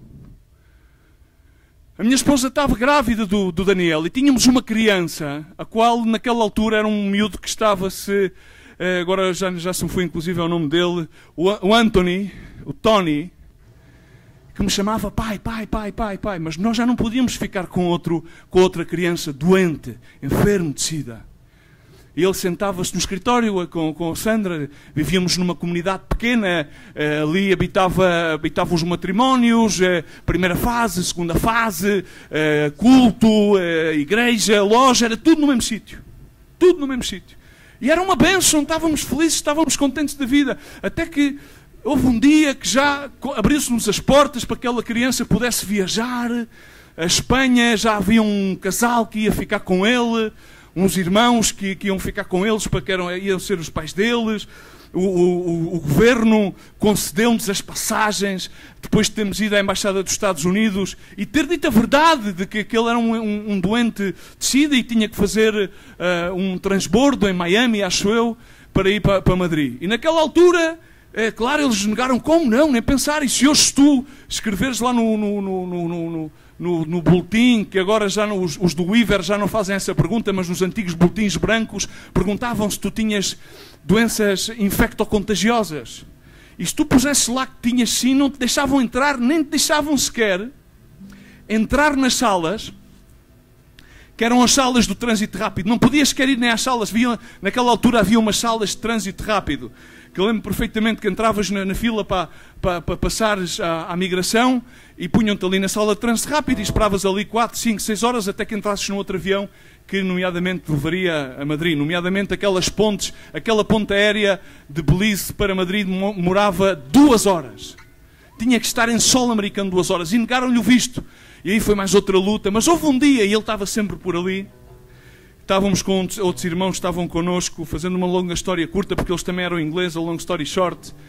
A minha esposa estava grávida do Daniel e tínhamos uma criança, a qual naquela altura era um miúdo que estava-se, agora já se me foi inclusive ao nome dele, o Anthony, o Tony, que me chamava pai, mas nós já não podíamos ficar com outra criança doente, enfermo de sida. E ele sentava-se no escritório com a Sandra, vivíamos numa comunidade pequena, ali habitavam os matrimónios, primeira fase, segunda fase, culto, igreja, loja, era tudo no mesmo sítio. Tudo no mesmo sítio. E era uma bênção, estávamos felizes, estávamos contentes da vida. Até que houve um dia que já abriu-se-nos as portas para que aquela criança pudesse viajar. A Espanha, já havia um casal que ia ficar com ele, uns irmãos que iam ficar com eles, para que iam ser os pais deles. O governo concedeu-nos as passagens, depois de termos ido à Embaixada dos Estados Unidos e ter dito a verdade de que aquele era um doente de sida e tinha que fazer um transbordo em Miami, acho eu, para ir para Madrid. E naquela altura, claro, eles negaram, como não, nem pensar. E se hoje tu escreveres lá no boletim, que agora já os do IVER já não fazem essa pergunta, mas nos antigos boletins brancos perguntavam se tu tinhas doenças infectocontagiosas. E se tu pusesses lá que tinhas sim, não te deixavam entrar, nem te deixavam sequer entrar nas salas, que eram as salas do trânsito rápido. Não podias sequer ir nem às salas. Naquela altura havia umas salas de trânsito rápido, que eu lembro perfeitamente que entravas na fila para passares à migração e punham-te ali na sala de trânsito rápido e esperavas ali 4, 5, 6 horas até que entrasses num outro avião que nomeadamente levaria a Madrid. Nomeadamente aquelas pontes, aquela ponte aérea de Belize para Madrid demorava 2 horas. Tinha que estar em solo americano 2 horas e negaram-lhe o visto. E aí foi mais outra luta. Mas houve um dia, e ele estava sempre por ali, estávamos com outros irmãos que estavam connosco, fazendo uma longa história curta, porque eles também eram ingleses, a long story short.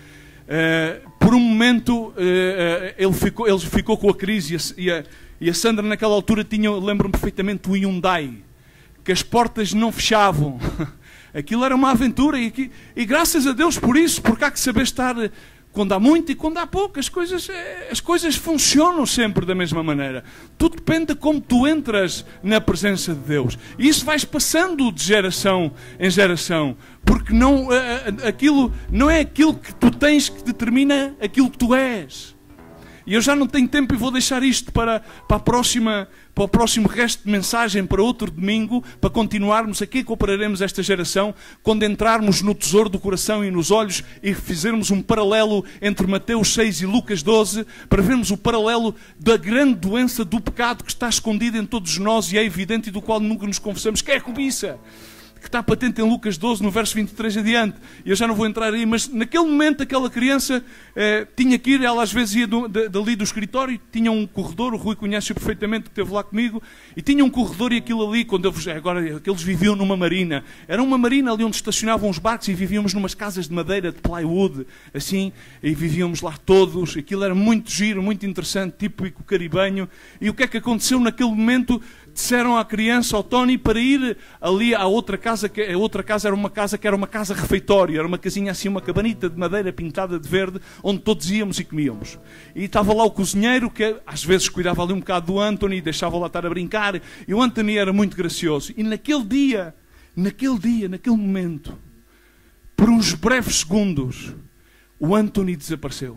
Por um momento ele ficou com a crise e a Sandra naquela altura tinha, lembro-me perfeitamente, o Hyundai, que as portas não fechavam. Aquilo era uma aventura e graças a Deus por isso, porque há que saber estar quando há muito e quando há pouco. As coisas funcionam sempre da mesma maneira. Tudo depende de como tu entras na presença de Deus. E isso vais passando de geração em geração, porque aquilo não é aquilo que tu tens que determina aquilo que tu és. E eu já não tenho tempo e vou deixar isto para o próximo resto de mensagem, para outro domingo, para continuarmos aqui, compararemos esta geração, quando entrarmos no tesouro do coração e nos olhos e fizermos um paralelo entre Mateus 6 e Lucas 12, para vermos o paralelo da grande doença do pecado que está escondida em todos nós e é evidente e do qual nunca nos confessamos, que é a cobiça, que está patente em Lucas 12, no verso 23 adiante. E eu já não vou entrar aí, mas naquele momento aquela criança tinha que ir, ela às vezes ia dali do escritório, tinha um corredor, o Rui conhece perfeitamente, que esteve lá comigo, e tinha um corredor e aquilo ali, eles viviam numa marina. Era uma marina ali onde estacionavam os barcos e vivíamos numas casas de madeira, de plywood, assim, e vivíamos lá todos. Aquilo era muito giro, muito interessante, típico caribenho. E o que é que aconteceu naquele momento? Disseram à criança, ao Tony, para ir ali à outra casa, que a outra casa era uma casa refeitória, era uma casinha assim, uma cabanita de madeira pintada de verde, onde todos íamos e comíamos. E estava lá o cozinheiro, que às vezes cuidava ali um bocado do Anthony, deixava lá estar a brincar, e o Anthony era muito gracioso. E naquele momento, por uns breves segundos, o Anthony desapareceu.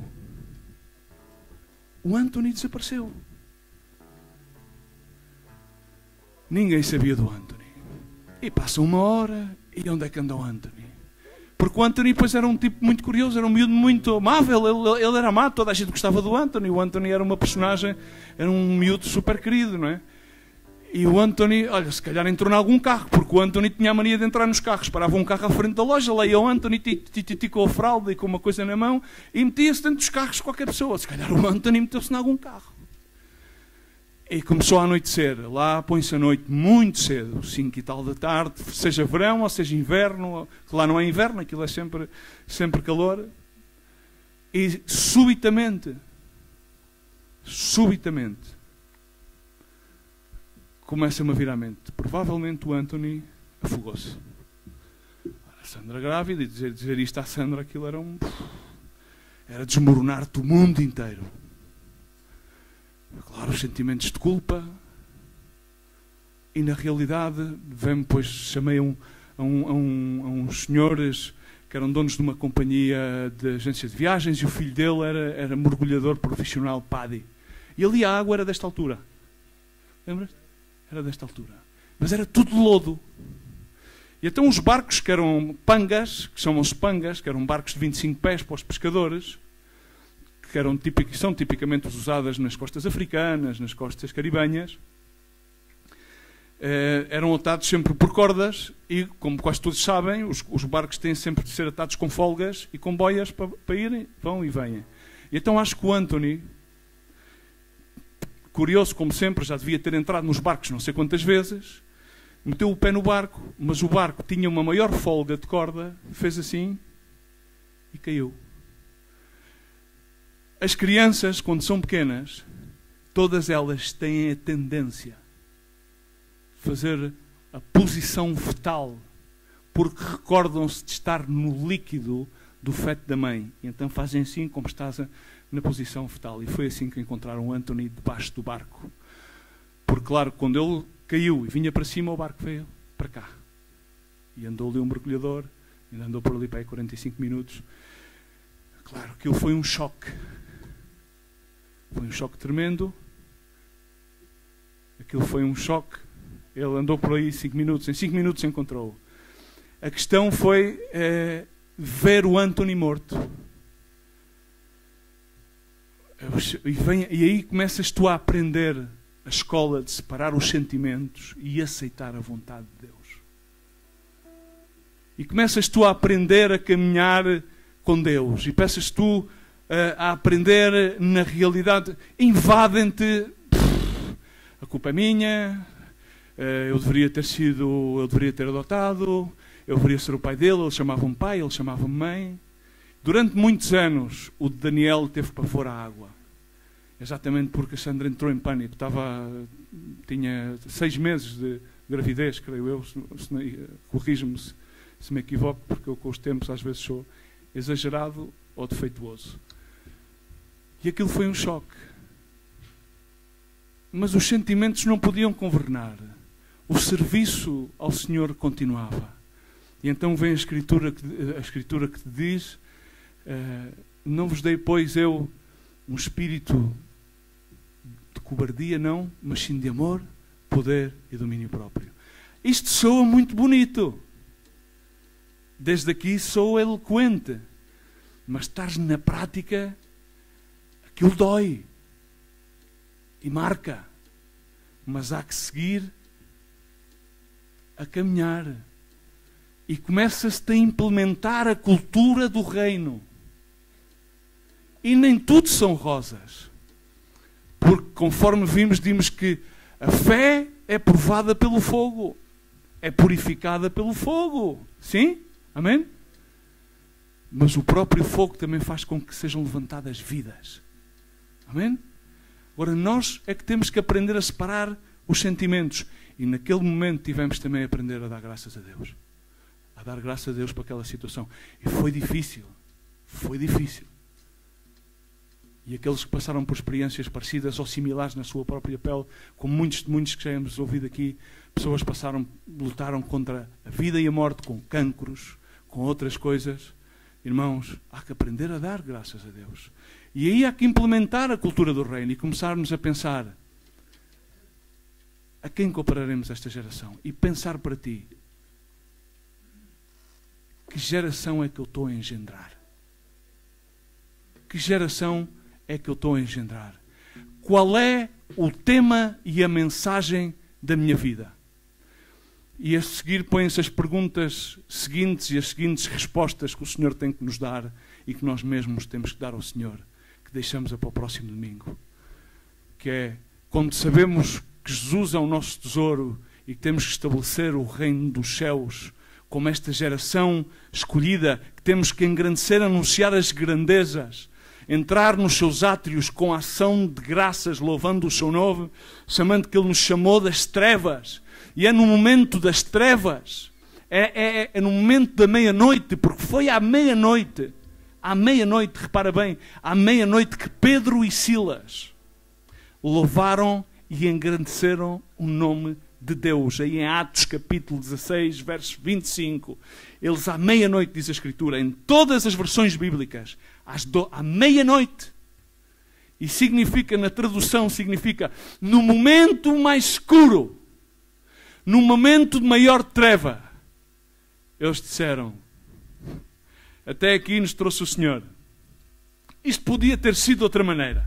O Anthony desapareceu. Ninguém sabia do Anthony. E passa uma hora, e onde é que anda o Anthony? Porque o Anthony, pois, era um tipo muito curioso, era um miúdo muito amável, ele era amado, toda a gente gostava do Anthony. O Anthony era uma personagem, era um miúdo super querido, não é? E o Anthony, olha, se calhar entrou em algum carro, porque o Anthony tinha a mania de entrar nos carros. Parava um carro à frente da loja, lá ia o Anthony, com a fralda e com uma coisa na mão, e metia-se dentro dos carros de qualquer pessoa. Se calhar o Anthony meteu-se em algum carro. E começou a anoitecer. Lá põe-se a noite muito cedo, 5 e tal da tarde, seja verão ou seja inverno, que lá não é inverno, aquilo é sempre calor. E subitamente, começa-me a vir à mente. Provavelmente o Anthony afogou-se. A Sandra grávida, e dizer isto à Sandra, aquilo era desmoronar-te o mundo inteiro. Claro, os sentimentos de culpa. E na realidade, chamei a uns senhores que eram donos de uma companhia de agência de viagens, e o filho dele era mergulhador profissional, PADI. E ali a água era desta altura. Lembras? Era desta altura. Mas era tudo lodo. E então os barcos que eram pangas, que chamam-se pangas, que eram barcos de 25 pés para os pescadores, que são tipicamente usadas nas costas africanas, nas costas caribenhas, eram atados sempre por cordas e, como quase todos sabem, os barcos têm sempre de ser atados com folgas e com boias para irem, vão e venham. E então acho que o Anthony, curioso como sempre, já devia ter entrado nos barcos não sei quantas vezes, meteu o pé no barco, mas o barco tinha uma maior folga de corda, fez assim e caiu. As crianças, quando são pequenas, todas elas têm a tendência a fazer a posição fetal, porque recordam-se de estar no líquido do feto da mãe. E então fazem assim, como estás na posição fetal. E foi assim que encontraram o Anthony debaixo do barco. Porque, claro, quando ele caiu e vinha para cima, o barco veio para cá. E andou ali um mergulhador, e andou por ali para aí 45 minutos. Claro, aquilo foi um choque. Foi um choque tremendo. Aquilo foi um choque. Ele andou por aí 5 minutos. Em 5 minutos encontrou-o. A questão foi ver o Anthony morto. E aí começas tu a aprender a escola de separar os sentimentos e aceitar a vontade de Deus. E começas tu a aprender a caminhar com Deus. E começas tu a aprender na realidade. Invadem-te. A culpa é minha. Eu deveria ter adotado. Eu deveria ser o pai dele. Ele chamava-me pai, ele chamava-me mãe. Durante muitos anos, o Daniel teve para fora a água. Exatamente porque a Sandra entrou em pânico. Tinha 6 meses de gravidez, creio eu. Corrijo-me se me equivoco, porque eu com os tempos às vezes sou exagerado ou defeituoso. E aquilo foi um choque. Mas os sentimentos não podiam governar. O serviço ao Senhor continuava. E então vem a Escritura que te diz: não vos dei, pois, eu um espírito de cobardia, não, mas sim de amor, poder e domínio próprio. Isto soa muito bonito. Desde aqui soa eloquente. Mas estás na prática, aquilo dói. E marca. Mas há que seguir a caminhar. E começa-se a implementar a cultura do reino. E nem tudo são rosas. Porque conforme vimos que a fé é provada pelo fogo. É purificada pelo fogo. Sim? Amém? Mas o próprio fogo também faz com que sejam levantadas vidas. Amém? Agora nós é que temos que aprender a separar os sentimentos. E naquele momento tivemos também a aprender a dar graças a Deus. A dar graças a Deus por aquela situação. E foi difícil. Foi difícil. E aqueles que passaram por experiências parecidas ou similares na sua própria pele, como muitos que já hemos ouvido aqui, pessoas lutaram contra a vida e a morte com cancros, com outras coisas. Irmãos, há que aprender a dar graças a Deus. E aí há que implementar a cultura do reino e começarmos a pensar: a quem compararemos esta geração? E pensar para ti: que geração é que eu estou a engendrar? Que geração é que eu estou a engendrar? Qual é o tema e a mensagem da minha vida? E a seguir põem-se as perguntas seguintes e as seguintes respostas que o Senhor tem que nos dar e que nós mesmos temos que dar ao Senhor, que deixamos para o próximo domingo. Que é, quando sabemos que Jesus é o nosso tesouro e que temos que estabelecer o reino dos céus, como esta geração escolhida, que temos que engrandecer, anunciar as grandezas, entrar nos seus átrios com ação de graças, louvando o seu nome, chamando que Ele nos chamou das trevas. E é no momento das trevas, é no momento da meia-noite, porque foi à meia-noite, repara bem, à meia-noite que Pedro e Silas louvaram e engrandeceram o nome de Deus. Aí em Atos capítulo 16, verso 25, eles à meia-noite, diz a Escritura, em todas as versões bíblicas, à meia-noite. E significa, na tradução, significa no momento mais escuro, no momento de maior treva, eles disseram: até aqui nos trouxe o Senhor. Isto podia ter sido de outra maneira.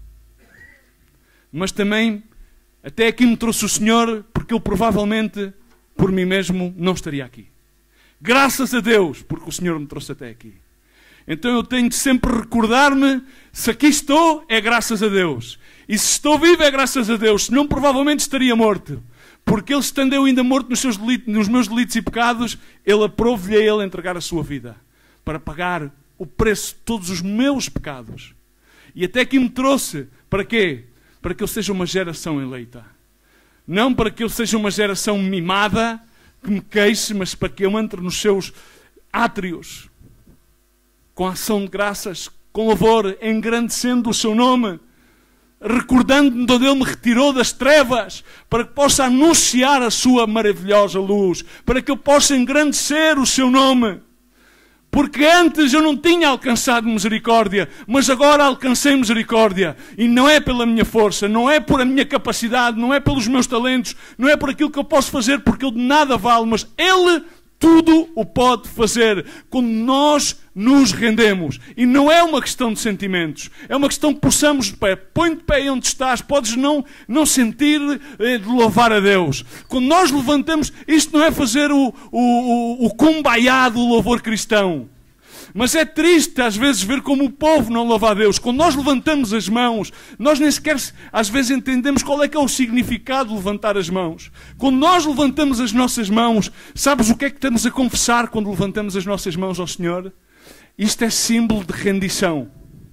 Mas também, até aqui me trouxe o Senhor, porque eu provavelmente, por mim mesmo, não estaria aqui. Graças a Deus, porque o Senhor me trouxe até aqui. Então eu tenho de sempre recordar-me: se aqui estou, é graças a Deus. E se estou vivo, é graças a Deus. Senão provavelmente estaria morto. Porque Ele, estando eu ainda morto nos meus delitos e pecados, Ele aprove-lhe a Ele entregar a sua vida para pagar o preço de todos os meus pecados. E até aqui me trouxe, para quê? Para que eu seja uma geração eleita. Não para que eu seja uma geração mimada, que me queixe, mas para que eu entre nos seus átrios, com ação de graças, com louvor, engrandecendo o seu nome, recordando-me de onde Ele me retirou das trevas, para que possa anunciar a sua maravilhosa luz, para que eu possa engrandecer o seu nome. Porque antes eu não tinha alcançado misericórdia, mas agora alcancei misericórdia. E não é pela minha força, não é por a minha capacidade, não é pelos meus talentos, não é por aquilo que eu posso fazer, porque eu de nada valo, mas Ele tudo o pode fazer quando nós nos rendemos. E não é uma questão de sentimentos. É uma questão que possamos de pé. Põe de pé aí onde estás. Podes não sentir de louvar a Deus. Quando nós levantamos, isto não é fazer o kumbaya do louvor cristão. Mas é triste às vezes ver como o povo não louva a Deus. Quando nós levantamos as mãos, nós nem sequer às vezes entendemos qual é que é o significado de levantar as mãos. Quando nós levantamos as nossas mãos, sabes o que é que estamos a confessar quando levantamos as nossas mãos ao Senhor? Isto é símbolo de rendição.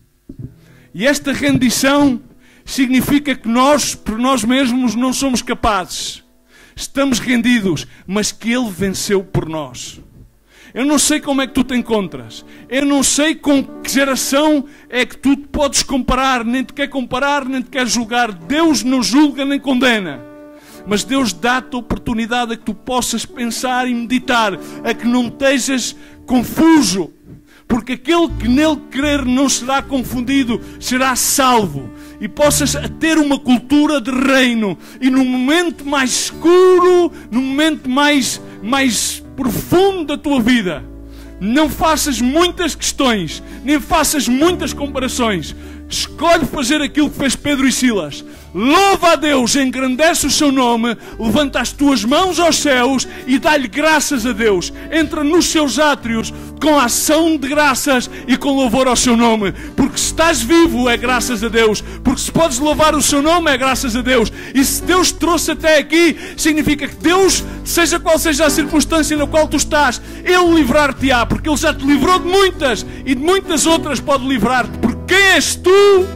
E esta rendição significa que nós, por nós mesmos, não somos capazes. Estamos rendidos, mas que Ele venceu por nós. Eu não sei como é que tu te encontras. Eu não sei com que geração é que tu podes comparar. Nem te quer comparar, nem te quer julgar. Deus não julga nem condena. Mas Deus dá-te a oportunidade a que tu possas pensar e meditar. A que não estejas confuso. Porque aquele que nele crer não será confundido, será salvo. E possas ter uma cultura de reino. E no momento mais escuro, no momento mais profundo da tua vida, não faças muitas questões, nem faças muitas comparações. Escolhe fazer aquilo que fez Pedro e Silas. Louva a Deus, engrandece o seu nome, levanta as tuas mãos aos céus e dá-lhe graças a Deus. Entra nos seus átrios com ação de graças e com louvor ao seu nome. Porque se estás vivo é graças a Deus. Porque se podes louvar o seu nome é graças a Deus. E se Deus te trouxe até aqui, significa que Deus, seja qual seja a circunstância na qual tu estás, Ele livrar-te-á. Porque Ele já te livrou de muitas e de muitas outras pode livrar-te. Porque quem és tu?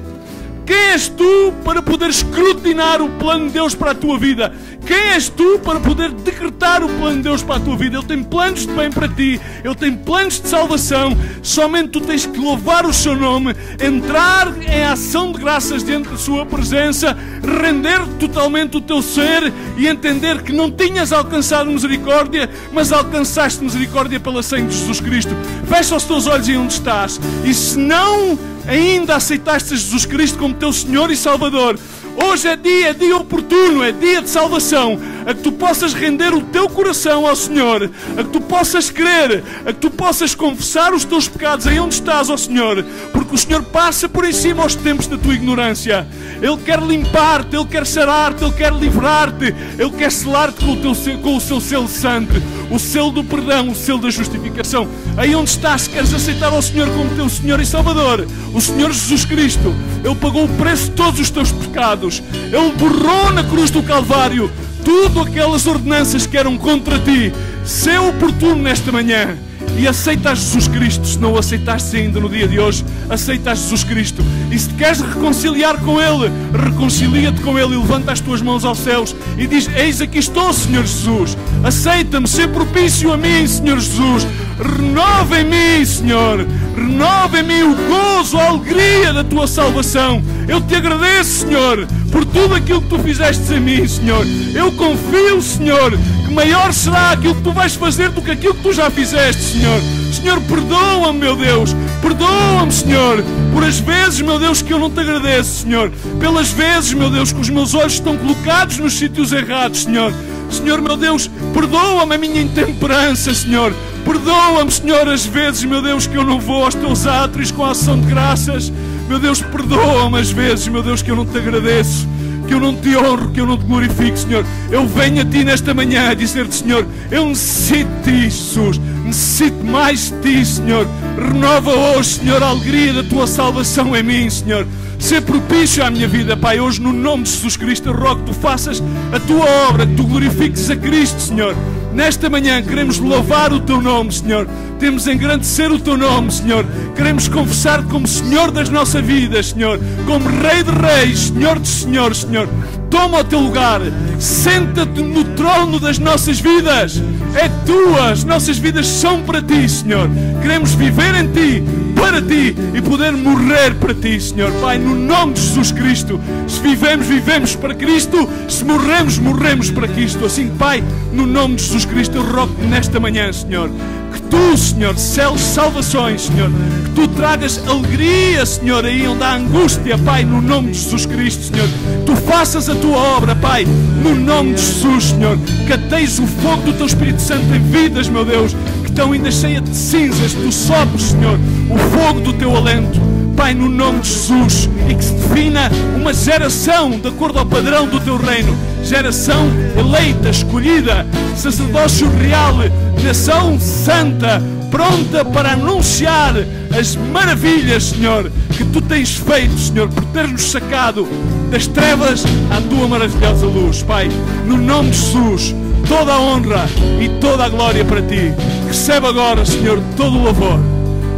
Quem és tu para poder escrutinar o plano de Deus para a tua vida? Quem és tu para poder decretar o plano de Deus para a tua vida? Ele tem planos de bem para ti. Ele tem planos de salvação. Somente tu tens que louvar o seu nome, entrar em ação de graças diante da sua presença, render totalmente o teu ser e entender que não tinhas alcançado misericórdia, mas alcançaste misericórdia pela sangue de Jesus Cristo. Fecha os teus olhos aí onde estás. E se não ainda aceitaste Jesus Cristo como teu Senhor e Salvador, hoje é dia oportuno, é dia de salvação, a que tu possas render o teu coração ao Senhor, a que tu possas crer, a que tu possas confessar os teus pecados aí onde estás ao Senhor, porque o Senhor passa por em cima aos tempos da tua ignorância. Ele quer limpar-te, Ele quer sarar-te, Ele quer livrar-te, Ele quer selar-te com o seu selo santo, o selo do perdão, o selo da justificação. Aí onde estás, queres aceitar ao Senhor como teu Senhor e Salvador, o Senhor Jesus Cristo, Ele pagou o preço de todos os teus pecados. Ele borrou na cruz do Calvário tudo aquelas ordenanças que eram contra ti. Se é oportuno nesta manhã e aceitas Jesus Cristo, se não o aceitaste ainda no dia de hoje, aceita Jesus Cristo. E se te queres reconciliar com Ele, reconcilia-te com Ele e levanta as tuas mãos aos céus e diz: eis aqui estou, Senhor Jesus, aceita-me, ser propício a mim, Senhor Jesus, renova em mim, Senhor, renova em mim o gozo, a alegria da tua salvação. Eu te agradeço, Senhor, por tudo aquilo que tu fizeste em mim, Senhor. Eu confio, Senhor, que maior será aquilo que tu vais fazer do que aquilo que tu já fizeste, Senhor. Senhor, perdoa-me, meu Deus, perdoa-me, Senhor, por as vezes, meu Deus, que eu não te agradeço, Senhor, pelas vezes, meu Deus, que os meus olhos estão colocados nos sítios errados, Senhor. Senhor, meu Deus, perdoa-me a minha intemperança, Senhor. Perdoa-me, Senhor, as vezes, meu Deus, que eu não vou aos teus átrios com a ação de graças. Meu Deus, perdoa-me as vezes, meu Deus, que eu não te agradeço, que eu não te honro, que eu não te glorifico, Senhor. Eu venho a Ti nesta manhã a dizer-te, Senhor, eu necessito de Ti, Jesus. Necessito mais de Ti, Senhor. Renova hoje, Senhor, a alegria da Tua salvação em mim, Senhor. Ser propício à minha vida, Pai. Hoje, no nome de Jesus Cristo, eu rogo que Tu faças a Tua obra, que Tu glorifiques a Cristo, Senhor. Nesta manhã queremos louvar o Teu nome, Senhor. Temos engrandecer o Teu nome, Senhor. Queremos confessar-te como Senhor das nossas vidas, Senhor. Como Rei de Reis, Senhor de Senhores, Senhor. Toma o Teu lugar. Senta-te no trono das nossas vidas. É Tua. As nossas vidas são para Ti, Senhor. Queremos viver em Ti, para Ti e poder morrer para Ti, Senhor. Pai, no nome de Jesus Cristo. Se vivemos, vivemos para Cristo. Se morremos, morremos para Cristo. Assim, Pai, no nome de Jesus Cristo, eu rogo-te nesta manhã, Senhor, que Tu, Senhor, seles salvações, Senhor, que Tu tragas alegria, Senhor, aí onde há angústia, Pai, no nome de Jesus Cristo, Senhor. Tu faças a Tua obra, Pai, no nome de Jesus, Senhor. Que ateis o fogo do Teu Espírito Santo em vidas, meu Deus, que estão ainda cheias de cinzas. Tu sopres, Senhor, o fogo do Teu alento, Pai, no nome de Jesus, e que se defina uma geração de acordo ao padrão do Teu reino, geração eleita, escolhida, sacerdócio real, nação santa, pronta para anunciar as maravilhas, Senhor, que Tu tens feito, Senhor, por ter-nos sacado das trevas à Tua maravilhosa luz. Pai, no nome de Jesus, toda a honra e toda a glória para Ti. Recebe agora, Senhor, todo o louvor,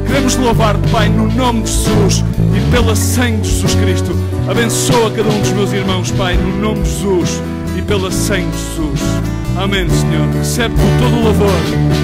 Queremos louvar-te, Pai, no nome de Jesus e pela sangue de Jesus Cristo. Abençoa cada um dos meus irmãos, Pai, no nome de Jesus e pela sangue de Jesus. Amém, Senhor. Recebe-te todo o louvor.